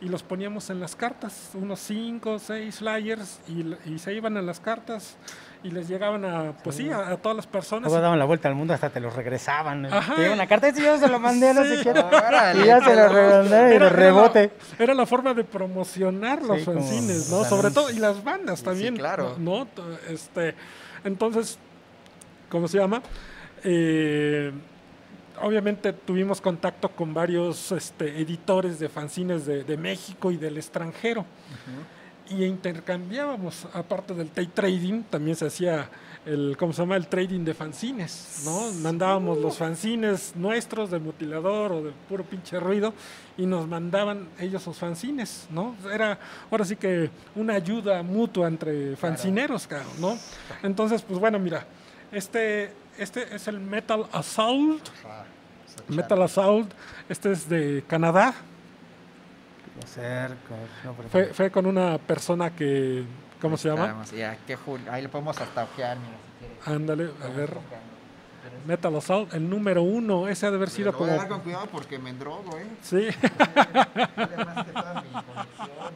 y los poníamos en las cartas, unos cinco, seis flyers, y, y se iban a las cartas y les llegaban a, pues sí, a, a todas las personas. Luego daban la vuelta al mundo, hasta te los regresaban. Ajá. Te dieron una carta y yo se lo mandé a no sé Sí. quién. Órale, Y ya se qué lo loco. remandé y Era- lo era rebote. la- Era la forma de promocionar los Sí, como fanzines, ¿no? los Sobre todo, y anuncios. las bandas Sí, también. claro. ¿no? T- Este, entonces, ¿cómo se llama? Eh, obviamente tuvimos contacto con varios este, editores de fanzines de, de México y del extranjero. Y intercambiábamos, aparte del tape trading, también se hacía el, ¿cómo se llama? El trading de fanzines, ¿no? Mandábamos los fanzines nuestros de Mutilador o de puro pinche ruido y nos mandaban ellos sus fanzines, ¿no? Era ahora sí que una ayuda mutua entre fanzineros, cabrón, ¿no? Entonces, pues bueno, mira, este, este es el Metal Assault, Metal Assault, este es de Canadá. Cerco, no, por Fue, ejemplo. fue con una persona que, ¿cómo Ahí se llama? estamos, ya, qué jul- ahí lo podemos hasta ojear, mira, si quieres. Ándale, a ver. Pero Metal Assault, el número uno, ese ha de haber sido lo voy como... a dar con cuidado porque me endrogo, ¿eh? Sí, Vale más que toda mi colección.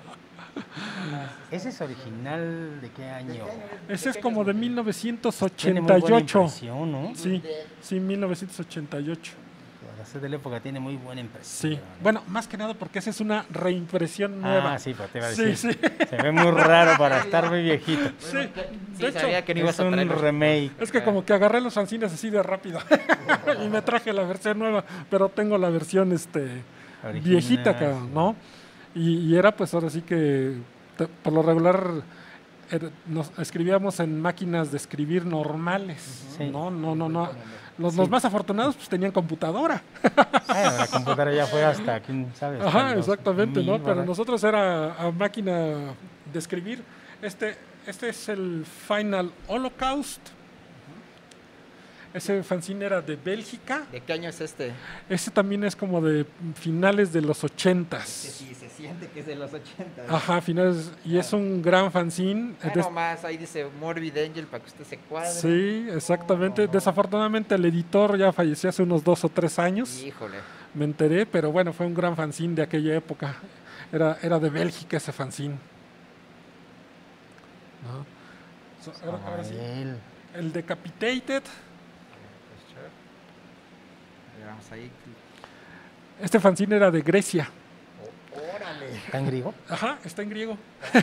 ¿Ese es original de qué ¿De año? qué año ese es como de Tiene muy buena mil novecientos ochenta y ocho. impresión, ¿no? Sí, sí, mil novecientos ochenta y ocho. Para ser de la época tiene muy buena impresión. Sí, bueno, más que nada porque esa es una reimpresión nueva. Ah, sí, pues te iba a Sí, decir. sí. Se ve muy raro para estar muy viejito. Sí, Sí, de hecho, sabía que no ibas Es a un traer. remake. es que como que agarré los fanzines así de rápido y me traje la versión nueva, pero tengo la versión este Original, viejita, cabrón, sí. ¿no? Y, y era pues ahora sí que te- por lo regular er- nos escribíamos en máquinas de escribir normales, Sí. ¿no? No, no, no. Los, Sí. los más afortunados pues tenían computadora. Ah, la computadora ya fue hasta, quién sabe. hasta Ajá, los exactamente, ¿no? mil, Pero ¿verdad? nosotros era a máquina de escribir. Este, este es el Final Holocaust. Ese fanzine era de Bélgica. ¿De qué año es este? Ese también es como de finales de los Que ochentas. sí, se siente que es de los ochenta. Ajá, finales. Y es un gran fanzine. Ah, Des- nomás, ahí dice Morbid Angel para que usted se cuadre. Sí, exactamente. No, no. Desafortunadamente el editor ya falleció hace unos dos o tres años. Híjole. Me enteré, pero bueno, fue un gran fanzine de aquella época. Era, era de Bélgica ese fanzine. ¿No? So, ahora- ahora sí, Él. el Decapitated. Vamos ahí. Este fanzine era de Grecia. Órale. ¿Está en griego? Ajá, está en griego.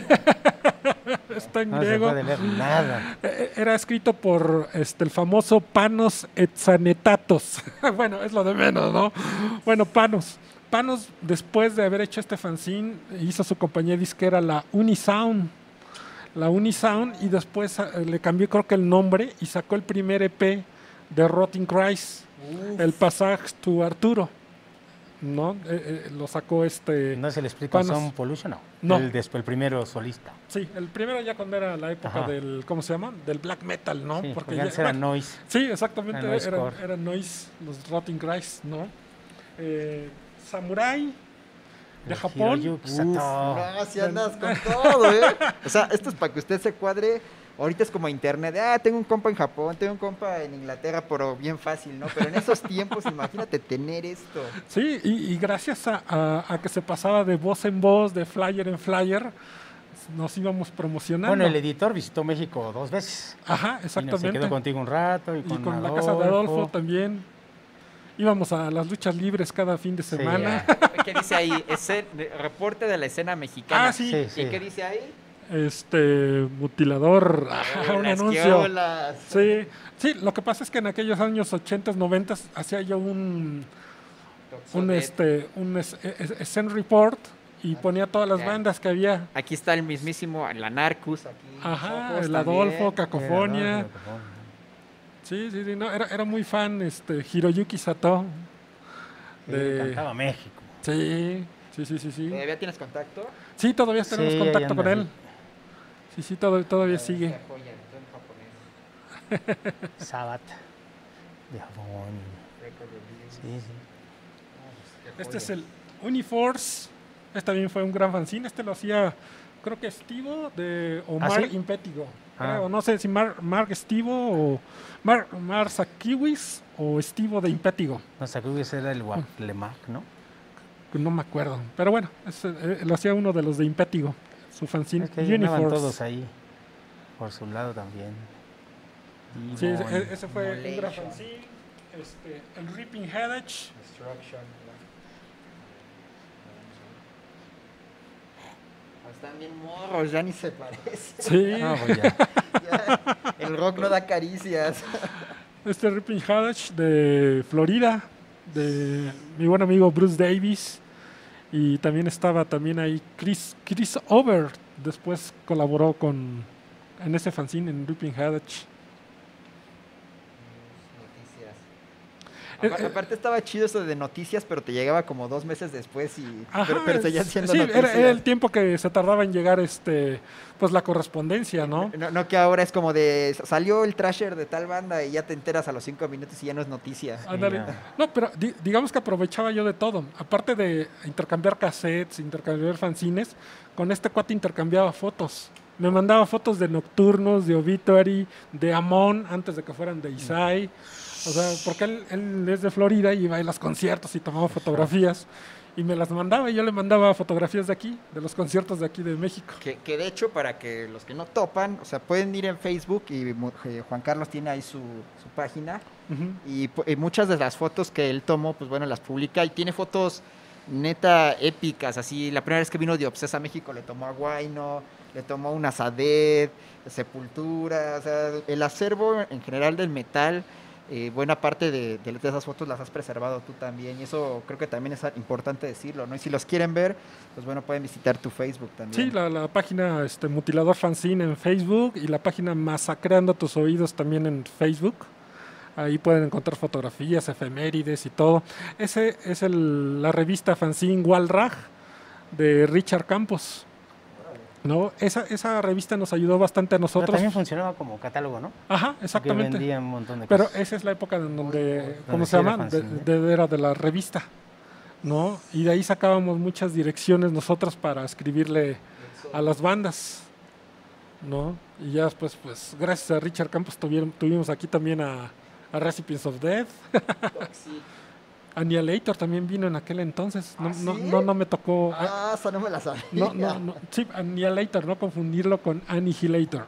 Está en No se griego. puede leer nada. Eh, Era escrito por este, el famoso Panos Etsanetatos. Bueno, es lo de menos, ¿no? Bueno, Panos. Panos, después de haber hecho este fanzine, hizo su compañía disquera, la Unisound. La Unisound, y después eh, le cambió, creo que el nombre, y sacó el primer E P de Rotting Christ, el Passage to Arturo. ¿No? Eh, eh, lo sacó este. ¿No es el Split Panos. Sound Pollution? No. No. El, después, el primero solista. Sí, el primero ya cuando era la época Ajá. del, ¿cómo se llama? Del black metal, ¿no? Sí, porque ya- antes era bueno, noise. sí, exactamente, Era noise eran, core. eran noise, los Rotting Christ, ¿no? Eh, Samurai de El Japón. Hiroyuki Uf, Sato. no, si andas con todo, ¿eh? O sea, esto es para que usted se cuadre. Ahorita es como internet. Ah, tengo un compa en Japón, tengo un compa en Inglaterra, pero bien fácil, ¿no? Pero en esos tiempos, imagínate tener esto. Sí, y, y gracias a, a- a que se pasaba de voz en voz, de flyer en flyer, nos íbamos promocionando. Bueno, el editor visitó México dos veces. Ajá, Y no, exactamente. se quedó contigo un rato y Y con, con la casa de Adolfo también. Íbamos a las luchas libres cada fin de Sí, semana. ya. ¿Qué dice ahí? Escen- reporte de la escena mexicana. Ah, sí. Sí, sí. ¿Y qué dice ahí? Este mutilador, ajá, un Las anuncio. quiolas. Sí, sí, lo que pasa es que en aquellos años ochenta, noventa hacía yo un un Toxonet. este un es- es- scene report y ponía todas las Ya. bandas que había. Aquí está el mismísimo, la Narcus. Aquí, Ajá, Ojos el también. Adolfo, Cacofonia. Sí, Cacofonia. Sí, sí, sí, no, era, era muy fan este Hiroyuki Sato. Sí, De- cantaba México. Sí, sí, sí, sí, sí. ¿Todavía tienes contacto? Sí, todavía tenemos Sí, ahí contacto con anda, él. Sí, sí, todo- todavía sigue. Esta joya, todo en japonés. Sabbath. De Japón. Record release. Sí, sí. No, pues, qué Este es joya. el Uniforce. Este también fue un gran fanzine. Este lo hacía, creo que Estivo de, o ¿Ah, Mark sí? Impetigo. Ah. Creo, no sé si Mar, Mark Estivo o Mar, Mar Sakiwis o Estivo de Impetigo. No sé, creo que ese era el Guatlemac, ¿no? no me acuerdo. Pero bueno, ese, eh, lo hacía uno de los de Impétigo, su fanzine Es que ahí andaban Uniforce. todos ahí, por su lado también. Sí, ese, Devon. ese fue Indra Immolation. Fanzine, este, el Ripping Headage. Destruction. Están bien morros, ya ni se parecen. Sí, Ah, pues ya. Ya, el rock no da caricias. este Ripping Headage de Florida, de mi buen amigo Bruce Davis. Y también estaba también ahí Chris, Chris Over, después colaboró con en ese fanzine en Ripping Headage. Noticias. Eh, Apar- eh, aparte estaba chido eso de noticias, pero te llegaba como dos meses después y Ajá, pero, pero seguían es- siendo sí, noticias. era, era el tiempo que se tardaba en llegar este pues la correspondencia, ¿no? No, no que ahora es como de salió el trasher de tal banda y ya te enteras a los cinco minutos y ya no es noticia. Ándale. ya. No, pero di- digamos que aprovechaba yo de todo. Aparte de intercambiar cassettes, intercambiar fanzines, con este cuate intercambiaba fotos. Me mandaba fotos de Nocturnos, de Obituary, de Amon, antes de que fueran de Isai. O sea, porque él, él es de Florida y iba a los conciertos y tomaba fotografías. Y me las mandaba y yo le mandaba fotografías de aquí, de los conciertos de aquí de México. Que, que de hecho, para que los que no topan, o sea, pueden ir en Facebook y mu- eh, Juan Carlos tiene ahí su, su página Ujú. y, pu- y muchas de las fotos que él tomó, pues bueno, las publica y tiene fotos neta épicas, así, la primera vez que vino de Obsesa a México le tomó a Guayno, le tomó una Sadet, Sepultura, o sea, el acervo en general del metal, eh, buena parte de, de esas fotos las has preservado tú también y eso creo que también es importante decirlo, ¿no? Y si los quieren ver, pues bueno, pueden visitar tu Facebook también. Sí, la, la página este, Mutilador Fanzine en Facebook y la página Masacreando tus oídos también en Facebook. Ahí pueden encontrar fotografías, efemérides y todo. Ese es el, la revista Fanzine Walraj de Richard Campos. ¿No? Esa, esa revista nos ayudó bastante a Pero nosotros. también funcionaba como catálogo, ¿no? Ajá, Porque exactamente. vendía un montón de Pero cosas. esa es la época en donde, Donde ¿cómo sí se era llama? De, fanzine. de- era de la revista, ¿no? Y de ahí sacábamos muchas direcciones nosotros para escribirle a las bandas, ¿no? Y ya después, pues, gracias a Richard Campos tuvieron- tuvimos aquí también a, a Recipients of Death. Sí. Annihilator también vino en aquel entonces. No, ¿Ah, no, sí? no, no me tocó. ah, Ah, esa no me la sabía. no, no, no. Sí, Annihilator, no confundirlo con Annihilator.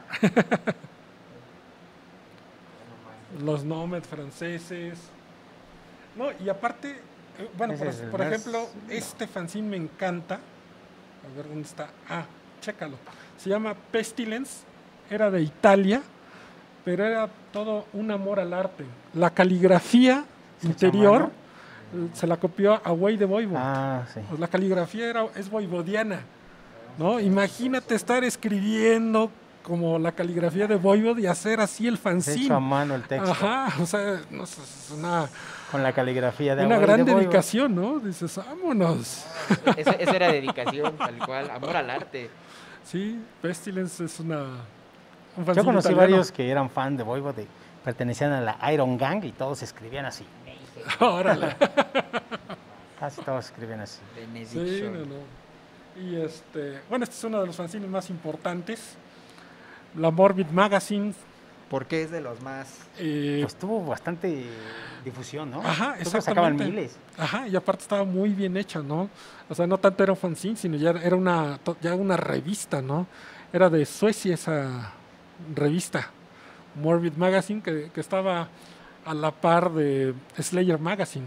Los Nomads franceses. No, y aparte, eh, bueno, Ese por, es el por más- ejemplo, este fanzine me encanta. A ver dónde está. Ah, chécalo. Se llama Pestilence. Era de Italia, pero era todo un amor al arte. La caligrafía ¿Se echa interior mano? eh, se la copió a Way de Voivod. Ah, sí. Pues la caligrafía era, es voivodiana, ¿no? Imagínate estar escribiendo como la caligrafía de Voivod y hacer así el Se hecho a fanzine. mano el texto. Ajá, o sea, no sé, es una, Con la caligrafía de una Agua y gran de Voivod. dedicación, ¿no? Dices, vámonos. Eso, eso era dedicación, tal cual, amor al arte. Sí, Pestilence es una... un Yo fanzine conocí italiano. varios que eran fan de Voivod, de- pertenecían a la Iron Gang y todos escribían así. Órale. Casi todos escribían así. Sí, Benediction. no, no. Y este, bueno, este es uno de los fanzines más importantes. La Morbid Magazine. Porque es de los más. eh, Pues tuvo bastante difusión, ¿no? Ajá, Creo que sacaban exactamente. miles. Ajá, y aparte estaba muy bien hecha, ¿no? O sea, no tanto era un fanzine, sino ya era una, to- ya una revista, ¿no? Era de Suecia esa revista, Morbid Magazine, que, que estaba a la par de Slayer Magazine.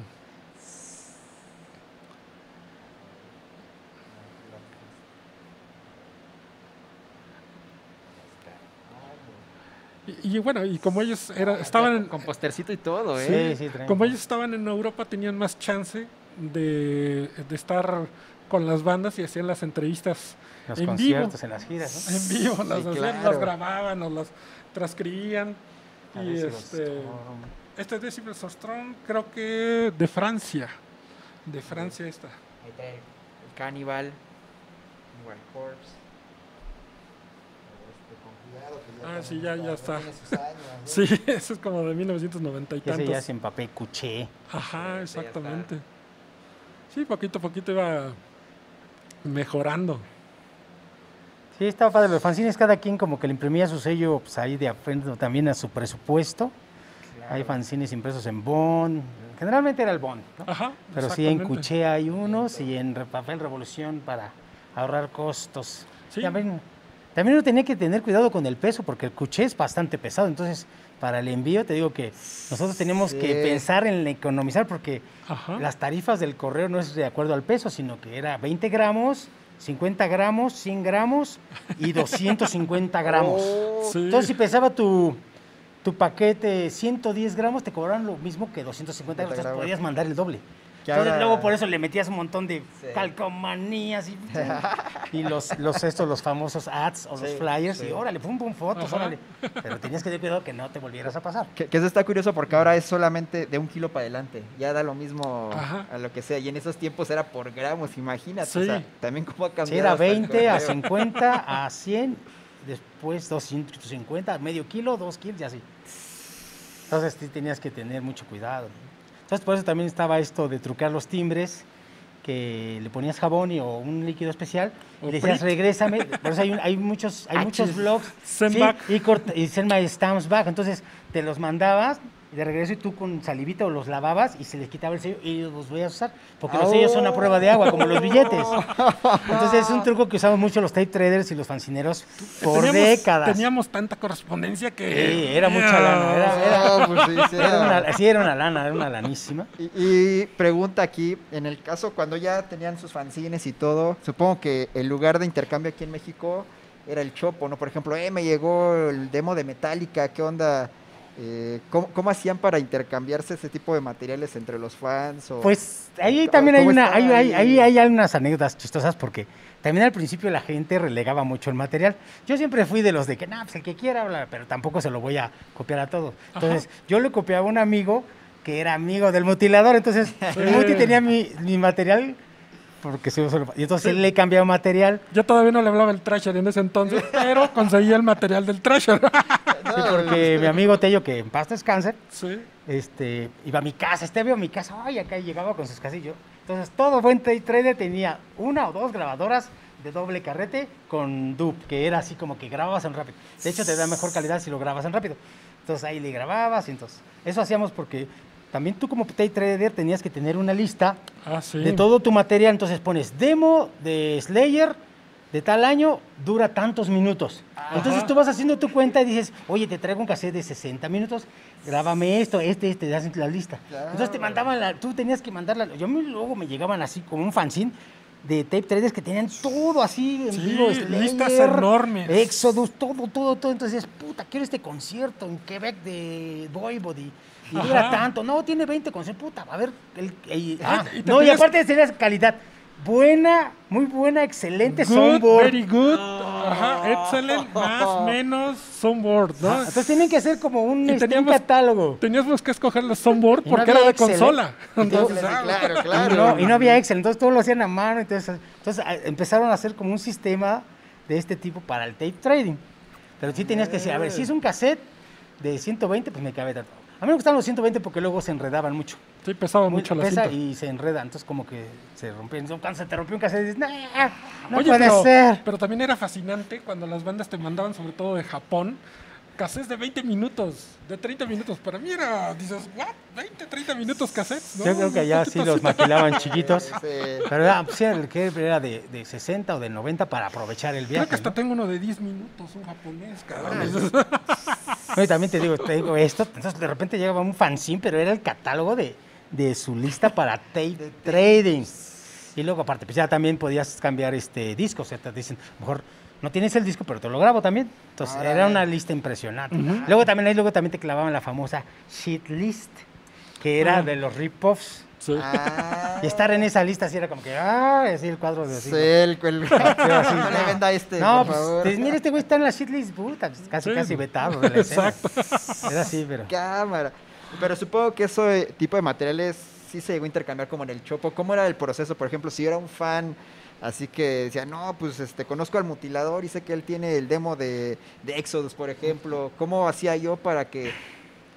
Y, y bueno, y como ellos era, estaban en, Con postercito y todo, Sí, ¿eh? sí, traen- como ellos estaban en Europa, tenían más chance de, de estar con las bandas y hacían las entrevistas los en conciertos, vivo. en las giras, ¿no? En vivo, las, Sí, hacían, claro. las grababan o las transcribían. A Y Decibel este, Storm. este es Decibel Storm, creo que de Francia. De Francia esta. Ahí está el Cannibal, White Corpse. Ah, sí, ya- ya está. Tiene sus años, ¿no? Sí, eso es como de mil novecientos noventa y Y ese ya tantos. sin papel cuché. Ajá, Sí, ya exactamente. Sí, poquito a poquito iba mejorando. Sí, estaba padre. Los fanzines, cada quien como que le imprimía su sello pues, ahí de frente también a su presupuesto. Claro. Hay fanzines impresos en Bonn, Generalmente era el Bond, ¿no? Ajá, Pero sí en exactamente. Cuché hay unos y en Re- Papel Revolución para ahorrar costos. Sí. También, también uno tenía que tener cuidado con el peso porque el Cuché es bastante pesado. Entonces, para el envío, te digo que nosotros teníamos Sí. que pensar en economizar porque Ajá. las tarifas del correo no es de acuerdo al peso, sino que era veinte gramos, cincuenta gramos, cien gramos y doscientos cincuenta gramos. Oh, Sí. Entonces, si pesaba tu, tu paquete ciento diez gramos, te cobraban lo mismo que doscientos cincuenta gramos. Entonces, gramos. podías mandar el doble. Que Entonces, ahora- luego por eso le metías un montón de Sí. calcomanías y, y los, los, estos, los famosos ads o los Sí, flyers. sí. Y órale, pum, pum, fotos, Ajá. órale. Pero tenías que tener cuidado que no te volvieras a pasar. Que, que eso está curioso porque ahora es solamente de un kilo para adelante. Ya da lo mismo Ajá. a lo que sea. Y en esos tiempos era por gramos, imagínate. Sí. O sea, también cómo ha cambiado. Si era hasta el veinte a correo. cincuenta a cien, después doscientos cincuenta, medio kilo, dos kilos y así. Entonces sí tenías que tener mucho cuidado. Entonces por eso también estaba esto de trucar los timbres, que le ponías jabón y, o un líquido especial O y le decías, Prit. regrésame. Por eso hay, un- hay muchos, hay Ah, muchos chis. blogs. Send sí, back. y, corta- y send my stamps back. Entonces te los mandabas de regreso y tú con salivita o los lavabas y se les quitaba el sello y los volvías a usar. Porque los Oh. sellos son a prueba de agua, como los billetes. Entonces es un truco que usamos mucho los tape traders y los fancineros por teníamos, décadas. Teníamos tanta correspondencia que... Sí, era mucha lana, era- era- No, pues sí, sí Era era- una, sí, era una lana, era una lanísima. Y, y pregunta aquí, en el caso cuando ya tenían sus fanzines y todo, supongo que el lugar de intercambio aquí en México era el Chopo, ¿no? Por ejemplo, eh, me llegó el demo de Metallica, ¿qué onda? Eh, ¿cómo, cómo hacían para intercambiarse ese tipo de materiales entre los fans? O, Pues ahí o también hay cómo una, estaba hay, hay, ahí? ahí hay unas anécdotas chistosas porque también al principio la gente relegaba mucho el material. Yo siempre fui de los de que, no, pues el que quiera hablar, pero tampoco se lo voy a copiar a todos. Entonces, yo le copiaba a un amigo que era amigo del mutilador, entonces el muti tenía mi, mi material porque se usó, y entonces él le cambiaba material. Yo todavía no le hablaba el Thrasher en ese entonces, pero conseguía el material del Thrasher. Sí, porque mi amigo Tello, que en paz descanse, Sí. este, iba a mi casa, este vio a mi casa, ay, acá y llegaba con sus casillos. Entonces, todo buen tape trader tenía una o dos grabadoras de doble carrete con D U P, que era así como que grababas en rápido. De hecho, te da mejor calidad si lo grabas en rápido. Entonces, ahí le grababas y entonces, eso hacíamos porque también tú como tape trader tenías que tener una lista Ah, sí. de todo tu material. Entonces, pones demo de Slayer de tal año, dura tantos minutos. Entonces tú vas haciendo tu cuenta y dices, oye, te traigo un cassette de sesenta minutos, grábame esto, este, este, te hacen la lista. Claro. Entonces te mandaban, la, tú tenías que mandarla. Yo me- luego me llegaban así como un fanzine de tape traders que tenían todo así en Sí, vivo, listas enormes. Exodus, todo, todo, todo. Entonces, puta, quiero este concierto en Quebec de Voivody. Y dura Ajá. tanto. No, tiene veinte conciertos. Puta, a ver. El, el- Ah, ah, y te no, y tenías- aparte tenías calidad. Buena, muy buena, excelente Good, soundboard. very good. Ajá, excellent, más, menos, soundboard, ¿no? Ah, entonces tienen que hacer como un, Y este, un teníamos- catálogo. Teníamos que escoger el soundboard Y no porque había era de Excel, ¿eh? consola. Y digo- Entonces, ah, claro, Y claro. no, y no había Excel, entonces todo lo hacían a mano. Entonces, entonces ah, empezaron a hacer como un sistema de este tipo para el tape trading. Pero sí tenías que decir, a ver, si es un cassette de ciento veinte, pues me cabe tanto. A mí me gustaban los ciento veinte porque luego se enredaban mucho. sí, pesaba Muy- mucho la pesa cinta. y se enreda, entonces como que se rompían. Entonces, cuando se te rompió un cassette, dices, nah, no Oye, puede pero, ser. pero también era fascinante cuando las bandas te mandaban, sobre todo de Japón, cassettes de veinte minutos, de treinta minutos. Para mí era, dices, ¿what? veinte, treinta minutos cassettes, ¿no? Yo creo que Un allá poquito sí los así. maquilaban chiquitos. Sí. Pero era, pues, era el que era de, de sesenta o de noventa para aprovechar el viaje. Creo que hasta ¿no? tengo uno de diez minutos, un japonés, cabrón. No, y también te digo, te digo esto, entonces de repente llegaba un fanzine, pero era el catálogo de, de su lista para tape trading. Y luego aparte, pues ya también podías cambiar este discos, o sea, te dicen, mejor no tienes el disco, pero te lo grabo también. Entonces Órale. era una lista impresionante. Luego también ahí luego también te clavaban la famosa sheet list, que era Ah. de los rip-offs. Sí. Ah, Y estar en esa lista así era como que, ah, así el cuadro de así. sí, el, el- así, no le venda este, No, por pues, favor. pues, mira, este güey está en la shitlist, puta, pues, casi, Sí. casi vetado de la escena. Exacto. Era así, pero... Cámara. Pero supongo que ese tipo de materiales sí se llegó a intercambiar como en el Chopo. ¿Cómo era el proceso? Por ejemplo, si yo era un fan, así que decía, no, pues este, conozco al mutilador y sé que él tiene el demo de, de Exodus, por ejemplo. ¿Cómo hacía yo para que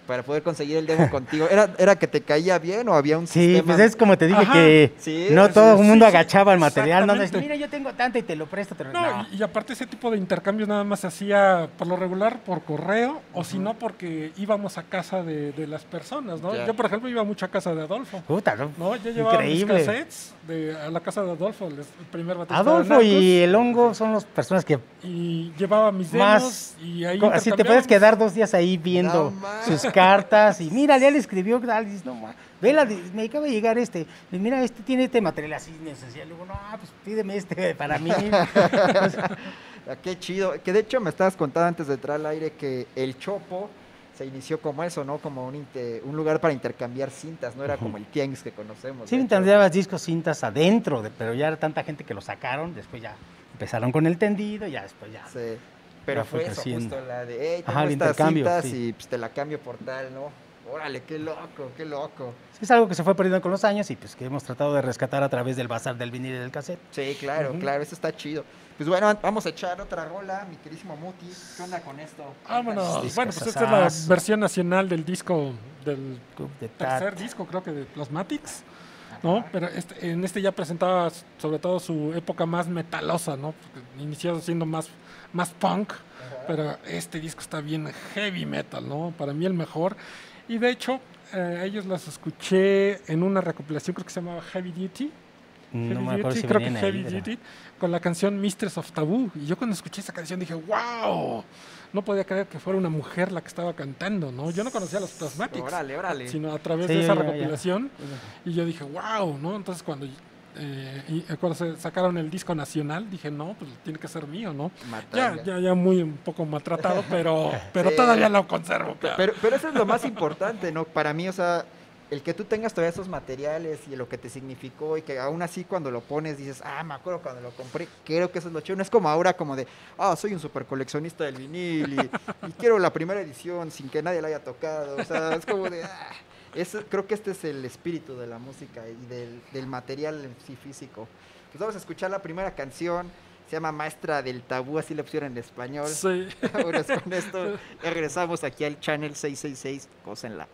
para poder conseguir el demo contigo. ¿Era, ¿Era que te caía bien o había un Sí, sistema? pues es como te dije Ajá, que sí, no sí, todo el sí, mundo sí, agachaba el material, no exactamente. decía, mira, yo tengo tanto y te lo presto. Te lo... No, no. Y, y aparte ese tipo de intercambios nada más se hacía por lo regular por correo o si no porque íbamos a casa de, de las personas, ¿no? Ya. Yo, por ejemplo, iba mucho a casa de Adolfo. Puta, ¿no? No, yo llevaba Increíble. mis cassettes de, a la casa de Adolfo, el, el primer batista de Adolfo Narcos, y el hongo son las personas que y llevaba mis demos más... y ahí co- Así te intercambiábamos. puedes quedar dos días ahí viendo No más. sus cartas y mira, ya le escribió, tal, dices, no, ma, vela, di- me acaba de llegar este, y mira, este tiene este material así necesario, luego, no, pues pídeme este para mí. Pues, Ah, qué chido. Que de hecho me estabas contando antes de entrar al aire que el Chopo se inició como eso, ¿no? Como un, inte- un lugar para intercambiar cintas, no era como el tianguis que conocemos. sí, de hecho. intercambiabas discos, cintas adentro, de- pero ya era tanta gente que lo sacaron, después ya empezaron con el tendido, ya después ya. Sí. Pero Ya fue fue eso, creciendo. justo la de, hey, tengo Ajá, el estas intercambio, cintas sí. y pues, te la cambio por tal, ¿no? Órale, qué loco, qué loco. Sí, es algo que se fue perdiendo con los años y pues que hemos tratado de rescatar a través del bazar del vinil y del cassette. Sí, claro, Ujú. claro, eso está chido. Pues bueno, vamos a echar otra rola, mi queridísimo Muti. ¿Qué onda con esto? Vámonos. Discos Bueno, pues esta es la asaz. versión nacional del disco, del Club de Tat. tercer disco, creo que de Plasmatics, ¿no? Pero este, en este ya presentaba s- sobre todo su época más metalosa, ¿no? Porque inició siendo más, más punk, pero este disco está bien heavy metal, ¿no? Para mí el mejor. Y de hecho, eh, ellos los escuché en una recopilación, creo que se llamaba Heavy Duty. No Heavy me acuerdo Duty, si creo que venían Heavy ahí, pero- Duty, con la canción Mistress of Taboo. Y yo cuando escuché esa canción dije, wow, no podía creer que fuera una mujer la que estaba cantando, ¿no? Yo no conocía a los Plasmatics, Órale, órale. sino a través Sí, de esa ya, ya. recopilación. Y yo dije, wow, ¿no? Entonces cuando, eh, y, eh, cuando se sacaron el disco nacional, dije, no, pues tiene que ser mío, ¿no? Ya, Matarla. ya, ya muy un poco maltratado, pero, pero Sí. todavía lo conservo. claro. Pero, pero eso es lo más importante, ¿no? Para mí, o sea, el que tú tengas todavía esos materiales y lo que te significó y que aún así cuando lo pones dices, ah, me acuerdo cuando lo compré, creo que eso es lo chido. No es como ahora como de, ah, soy un super coleccionista del vinil y, y quiero la primera edición sin que nadie la haya tocado. O sea, es como de, ah, eso, creo que este es el espíritu de la música y del, del material en sí físico. Pues vamos a escuchar la primera canción. Se llama Maestra del Tabú, así le pusieron en español. Sí. Ahora con esto regresamos aquí al Channel seiscientos sesenta y seis, gócenla.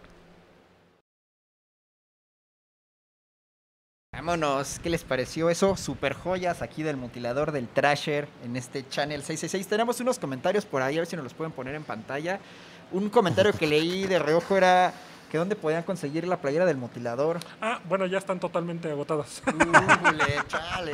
Vámonos, ¿qué les pareció eso? Super joyas aquí del mutilador del Thrasher en este Channel seiscientos sesenta y seis. Tenemos unos comentarios por ahí, a ver si nos los pueden poner en pantalla. Un comentario que leí de reojo era que dónde podían conseguir la playera del mutilador. Ah, bueno, ya están totalmente agotadas. Újule, chale.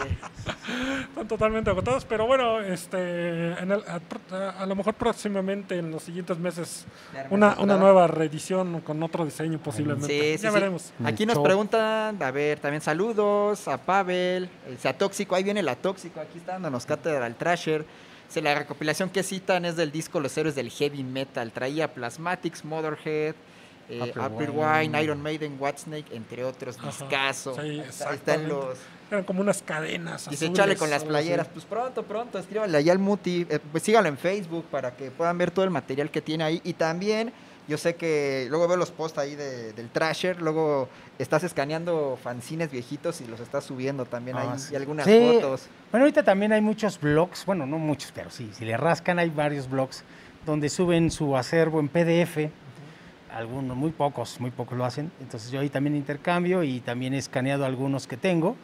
Están totalmente agotados, pero bueno, este, en el- a, a- a lo mejor próximamente en los siguientes meses Ya armas una, otra. una nueva reedición con otro diseño posiblemente. Sí, sí, ya sí. veremos. Aquí El nos show. preguntan, a ver, también saludos a Pavel, a Tóxico, ahí viene la Tóxico, aquí está dándonos cátedra al Thrasher. Se la recopilación que citan es del disco Los Héroes del Heavy Metal. Traía Plasmatics, Motorhead, eh, Applewine. Applewine, Iron Maiden, Whitesnake, entre otros. Ajá, Discaso. sí, Ahí está- ahí están exactamente. los. Eran como unas cadenas. Dice, azules, chale con las algo así. playeras. Pues pronto, pronto, escríbanle allá al Muti. eh, pues síganlo en Facebook para que puedan ver todo el material que tiene ahí. Y también, yo sé que luego veo los posts ahí de- del Thrasher. Luego estás escaneando fanzines viejitos y los estás subiendo también Ah, ahí. sí. Y algunas Sí. fotos. Bueno, ahorita también hay muchos blogs, bueno, no muchos, pero sí, si le rascan hay varios blogs donde suben su acervo en P D F. Algunos, muy pocos, muy pocos lo hacen. Entonces yo ahí también intercambio y también he escaneado algunos que tengo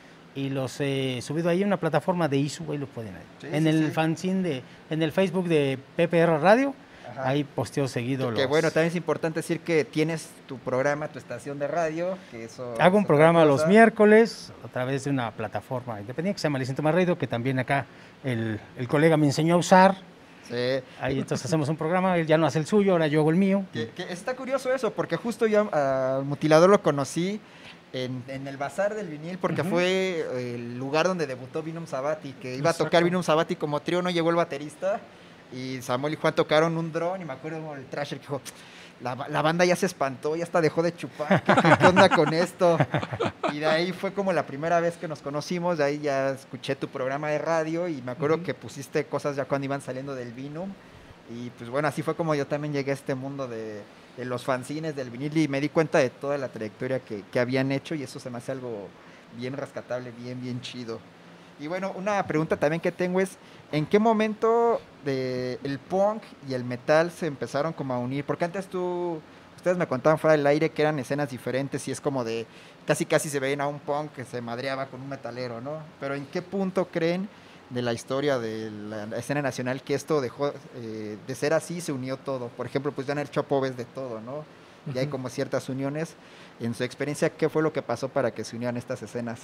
y los he subido ahí en una plataforma de Isu, ahí lo pueden ver. Sí, en sí, el sí. fanzine de, en el Facebook de P P R Radio, Ajá. ahí posteo seguido Que los... bueno, también es importante decir que tienes tu programa, tu estación de radio. Que eso Hago un es otra programa los cosa. miércoles a través de una plataforma independiente que se llama Licento Más Radio, que también acá el, el colega me enseñó a usar. Sí. Ahí entonces hacemos un programa, él ya no hace el suyo, ahora yo hago el mío. Que, que está curioso eso, porque justo yo al Mutilador lo conocí en, en el Bazar del Vinil, porque Ujú. fue el lugar donde debutó Vinum Sabati, que iba a tocar Exacto. Vinum Sabati como trío, no llegó el baterista, y Samuel y Juan tocaron un dron, y me acuerdo como el Thrasher que dijo, la, ba- la banda ya se espantó, ya hasta dejó de chupar, ¿qué, qué- qué onda con esto? Y de ahí fue como la primera vez que nos conocimos, de ahí ya escuché tu programa de radio, y me acuerdo Ujú. que pusiste cosas ya cuando iban saliendo del Vinum, y pues bueno, así fue como yo también llegué a este mundo de, de los fanzines del vinil y me di cuenta de toda la trayectoria que, que habían hecho y eso se me hace algo bien rescatable, bien, bien chido. Y bueno, una pregunta también que tengo es, ¿en qué momento de el punk y el metal se empezaron como a unir? Porque antes tú ustedes me contaban fuera del aire que eran escenas diferentes y es como de casi casi se veían a un punk que se madreaba con un metalero, ¿no? Pero ¿en qué punto creen de la historia de la escena nacional que esto dejó eh, de ser así, se unió todo? Por ejemplo, pues ya en el Chopo ves de todo, ¿no? Ya uh-huh. hay como ciertas uniones. En su experiencia, ¿qué fue lo que pasó para que se unieran estas escenas?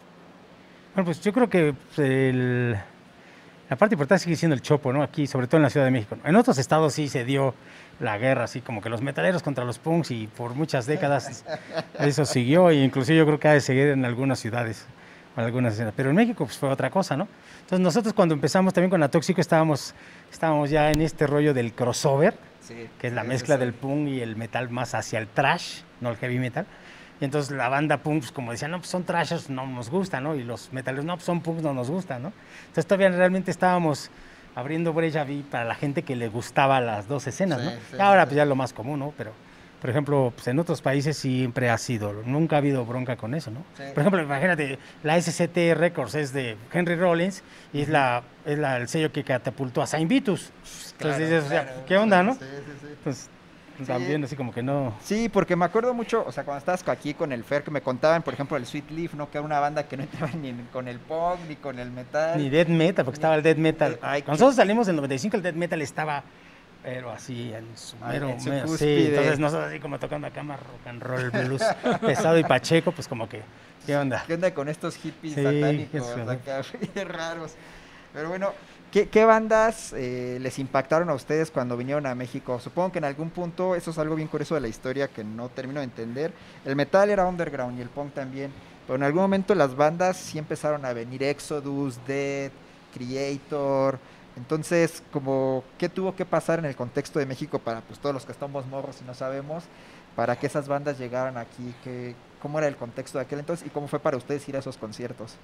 Bueno, pues yo creo que el, la parte importante sigue siendo el Chopo, ¿no? Aquí, sobre todo en la Ciudad de México. En otros estados sí se dio la guerra, así como que los metaleros contra los punks, y por muchas décadas eso siguió, e inclusive yo creo que ha de seguir en algunas ciudades, en algunas escenas. Pero en México pues fue otra cosa, ¿no? Entonces nosotros cuando empezamos también con la Tóxico estábamos, estábamos ya en este rollo del crossover, sí, que es la sí, mezcla sí. del punk y el metal más hacia el thrash, no el heavy metal. Y entonces la banda punk, pues, como decían, no, pues son trashers, no nos gusta, ¿no? Y los metaleros, no, pues son punks, no nos gusta, ¿no? Entonces todavía realmente estábamos abriendo brecha para la gente que le gustaba las dos escenas, sí, ¿no? Sí, y ahora sí. pues ya es lo más común, ¿no? Pero, por ejemplo, pues en otros países siempre ha sido, nunca ha habido bronca con eso, ¿no? Sí. Por ejemplo, imagínate, la S C T Records es de Henry Rollins y uh-huh. es, la, es la, el sello que catapultó a Saint Vitus. Entonces claro, dices, claro, o sea, ¿qué onda, no? Sí, sí, sí. Pues, sí. también así como que no... Sí, porque me acuerdo mucho, o sea, cuando estabas aquí con el Fer, que me contaban, por ejemplo, el Sweet Leaf, ¿no? Que era una banda que no entraba ni con el punk, ni con el metal. Ni death metal, porque ni... estaba el death metal. Ay, cuando nosotros salimos en el noventa y cinco, el death metal estaba, pero así, en su mero... Ay, en su mero sí, entonces nosotros así como tocando acá más rock and roll, blues, pesado y pacheco, pues como que, ¿qué onda? ¿Qué onda con estos hippies sí, satánicos acá, raros? Pero bueno... ¿Qué, qué bandas eh, les impactaron a ustedes cuando vinieron a México? Supongo que en algún punto, eso es algo bien curioso de la historia que no termino de entender. El metal era underground y el punk también, pero en algún momento las bandas sí empezaron a venir, Exodus, Dead, Creator. Entonces, como, ¿qué tuvo que pasar en el contexto de México para pues todos los que estamos morros y no sabemos, para que esas bandas llegaran aquí? ¿Qué, ¿Cómo era el contexto de aquel entonces y cómo fue para ustedes ir a esos conciertos?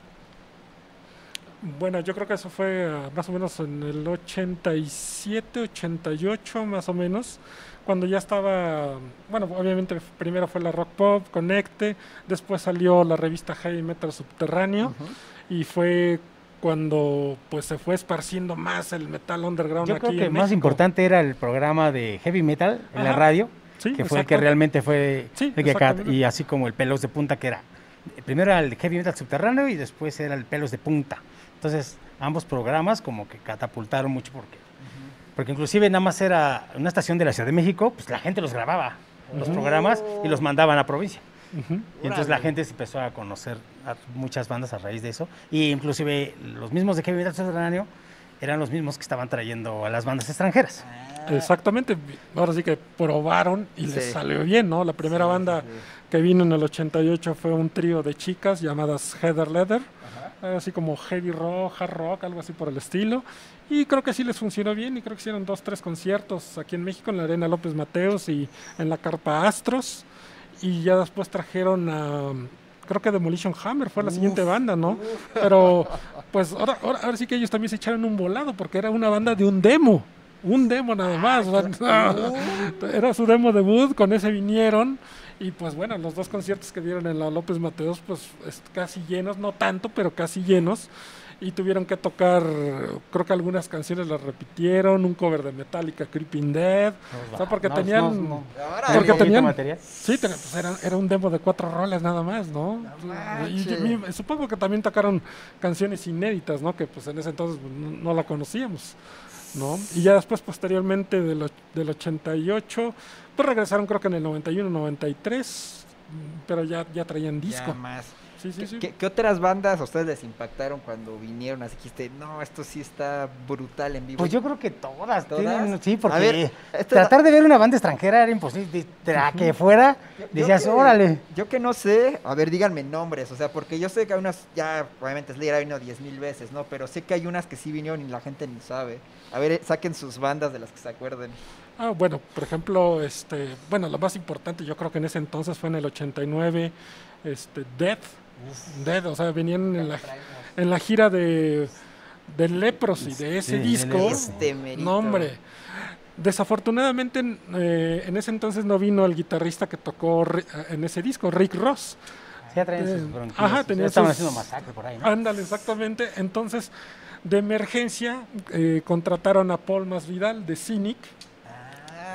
Bueno, yo creo que eso fue uh, más o menos en el ochenta y siete, ochenta y ocho más o menos, cuando ya estaba, bueno, obviamente primero fue la Rock Pop, Conecte, después salió la revista Heavy Metal Subterráneo, uh-huh. y fue cuando pues se fue esparciendo más el metal underground yo aquí creo que en más México. Importante era el programa de Heavy Metal en Ajá. la radio, sí, que fue exacto. el que realmente fue, sí, el que acá, y así como el Pelos de Punta, que era, primero era el Heavy Metal Subterráneo y después era el Pelos de Punta. Entonces, ambos programas como que catapultaron mucho porque, uh-huh. porque inclusive nada más era una estación de la Ciudad de México, pues la gente los grababa, uh-huh. los programas, y los mandaban a provincia. Uh-huh. Y entonces la gente se empezó a conocer a muchas bandas a raíz de eso. Y inclusive los mismos de Heavy Metal Subterráneo eran los mismos que estaban trayendo a las bandas extranjeras. Ah. Exactamente, ahora sí que probaron y sí. les salió bien, ¿no? La primera sí, banda sí, sí. que vino en el ochenta y ocho fue un trío de chicas llamadas Heather Leather, así como heavy rock, hard rock, algo así por el estilo, y creo que sí les funcionó bien, y creo que hicieron dos, tres conciertos aquí en México, en la Arena López Mateos y en la Carpa Astros, y ya después trajeron a, creo que Demolition Hammer fue la uf, siguiente banda, ¿no? Uf. Pero pues ahora, ahora, ahora sí que ellos también se echaron un volado, porque era una banda de un demo, un demo nada más, o sea, era su demo debut, con ese vinieron. Y pues bueno, los dos conciertos que dieron en la López Mateos, pues casi llenos, no tanto, pero casi llenos. Y tuvieron que tocar, creo que algunas canciones las repitieron, un cover de Metallica, Creeping Dead. No, o sea, porque no, tenían... No, no. Porque tenían... Material? Sí, ten, pues era, era un demo de cuatro rolas nada más, ¿no? no y, y, y supongo que también tocaron canciones inéditas, ¿no? Que pues en ese entonces no, no la conocíamos, ¿no? Y ya después, posteriormente, del, del ochenta y ocho... pues regresaron creo que en el noventa y uno, noventa y tres, pero ya, ya traían disco. Ya más. Sí, sí, ¿Qué, sí. ¿qué, ¿Qué otras bandas a ustedes les impactaron cuando vinieron? Así que dijiste, no, esto sí está brutal en vivo. Pues yo creo que todas. ¿Todas? Tienen, sí, porque ver, tratar de ver una banda extranjera era imposible. De la que fuera, yo, decías, yo que, órale. Yo que no sé, a ver, díganme nombres, o sea, porque yo sé que hay unas, ya, obviamente Slayer ha venido diez mil veces, ¿no? Pero sé que hay unas que sí vinieron y la gente ni sabe. A ver, saquen sus bandas de las que se acuerden. Ah, bueno, por ejemplo, este, bueno, lo más importante yo creo que en ese entonces fue en el ochenta y nueve, este, Death, Uf. Death, o sea, venían en la, en la gira de, de Leprosy, de ese sí, disco, este no hombre, desafortunadamente eh, en ese entonces no vino el guitarrista que tocó en ese disco, Rick Ross. Sí, traían eh, sus bronquias, ajá, tenía estaban sus, haciendo masacre por ahí, ¿no? Ándale, exactamente, entonces de emergencia eh, contrataron a Paul Masvidal de Cynic.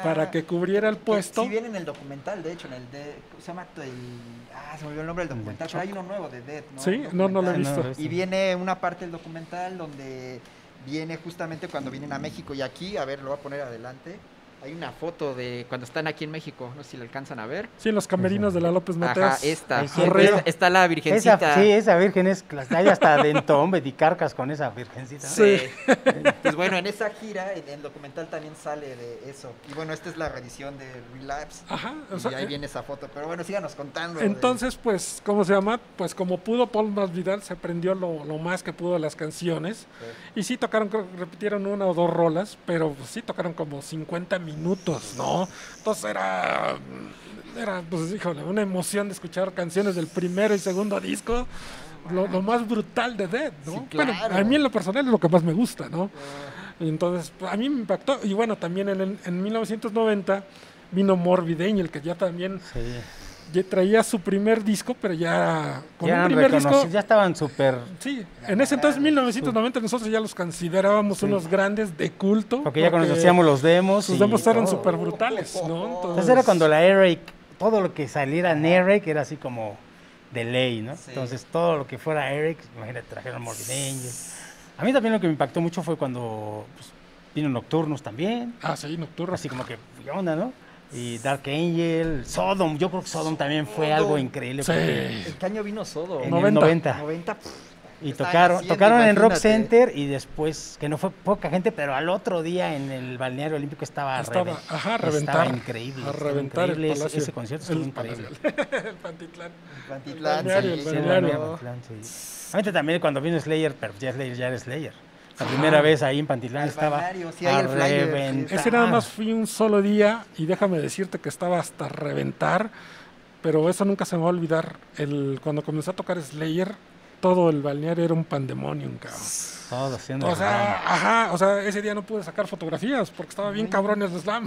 para que cubriera el puesto. Si viene en el documental, de hecho, en el de, ¿cómo se llama? El, ah, se me olvidó el nombre del documental, pero hay uno nuevo de Dead, ¿no? Sí, no, no lo he Documental. visto. Y viene una parte del documental donde viene justamente cuando vienen a México y aquí, a ver, lo voy a poner adelante. Hay una foto de cuando están aquí en México, no sé si la alcanzan a ver. Sí, en los camerinos de la López Mateos. Ajá, esta. Ahí sí, Esta- está la virgencita. Esa, sí, esa virgen es, hay hasta dentón, y carcas con esa virgencita. ¿no? Sí. Pues bueno, en esa gira, en el documental también sale de eso. Y bueno, esta es la reedición de Relapse. Ajá, o Y sea, ahí eh, viene esa foto. Pero bueno, síganos contando. de- Entonces, pues, ¿cómo se llama? Pues como pudo Paul Masvidal, se aprendió lo, lo más que pudo de las canciones. Sí. Y sí tocaron, creo que repitieron una o dos rolas, pero pues, sí tocaron como cincuenta minutos, ¿no? Entonces era, era, pues, híjole, una emoción de escuchar canciones del primero y segundo disco. Lo, lo más brutal de Dead, ¿no? Sí, Bueno, claro. a mí en lo personal es lo que más me gusta, ¿no? Y entonces, pues, a mí me impactó. Y bueno, también en, el- en mil novecientos noventa vino Morbid Angel, que ya también Sí. ya traía su primer disco, pero ya con Ya, un eran primer disco. reconocidos, ya estaban súper. Sí, en ese entonces, mil novecientos noventa, nosotros ya los considerábamos Sí. unos grandes de culto. Porque ya conocíamos los demos. Sus y demos eran todo. súper brutales, ¿no? Entonces era cuando la Eric, todo lo que saliera en Eric era así como de ley, ¿no? Sí. Entonces todo lo que fuera Eric, imagínate, trajeron Morbid Angel. A mí también lo que me impactó mucho fue cuando pues, vino Nocturnus también, Ah, sí, Nocturno. así como que, ¿qué onda, no? Y Dark Angel, Sodom, yo creo que Sodom también fue Sodom. algo increíble. Sí. porque ¿En qué año vino Sodo? En noventa. el noventa. noventa. pff, Y estaban tocaron, haciendo, tocaron en Rock imagínate. Center y después, que no fue poca gente, pero al otro día en el balneario olímpico estaba, a Estaba, reven- ajá, a estaba reventar. increíble. A estaba reventar increíble, el ese- palacio. ese concierto estuvo el increíble. palacio. El Pantitlán. Pantitlán, El balneario, sí, el Sí, sí, el balneario. balneario no. Pantitlán, sí. A mí también cuando vino Slayer, pero ya Slayer ya era Slayer. La primera vez ahí en Pantitlán Al estaba balneario, sí, ahí a el flyer, sí. reventar. Ese nada más fui un solo día y déjame decirte que estaba hasta reventar, pero eso nunca se me va a olvidar. El, cuando comenzó a tocar Slayer, todo el balneario era un pandemonium, cabrón. Todos haciendo O sea, slam. ajá, o sea, ese día no pude sacar fotografías porque estaba bien cabrón el slam.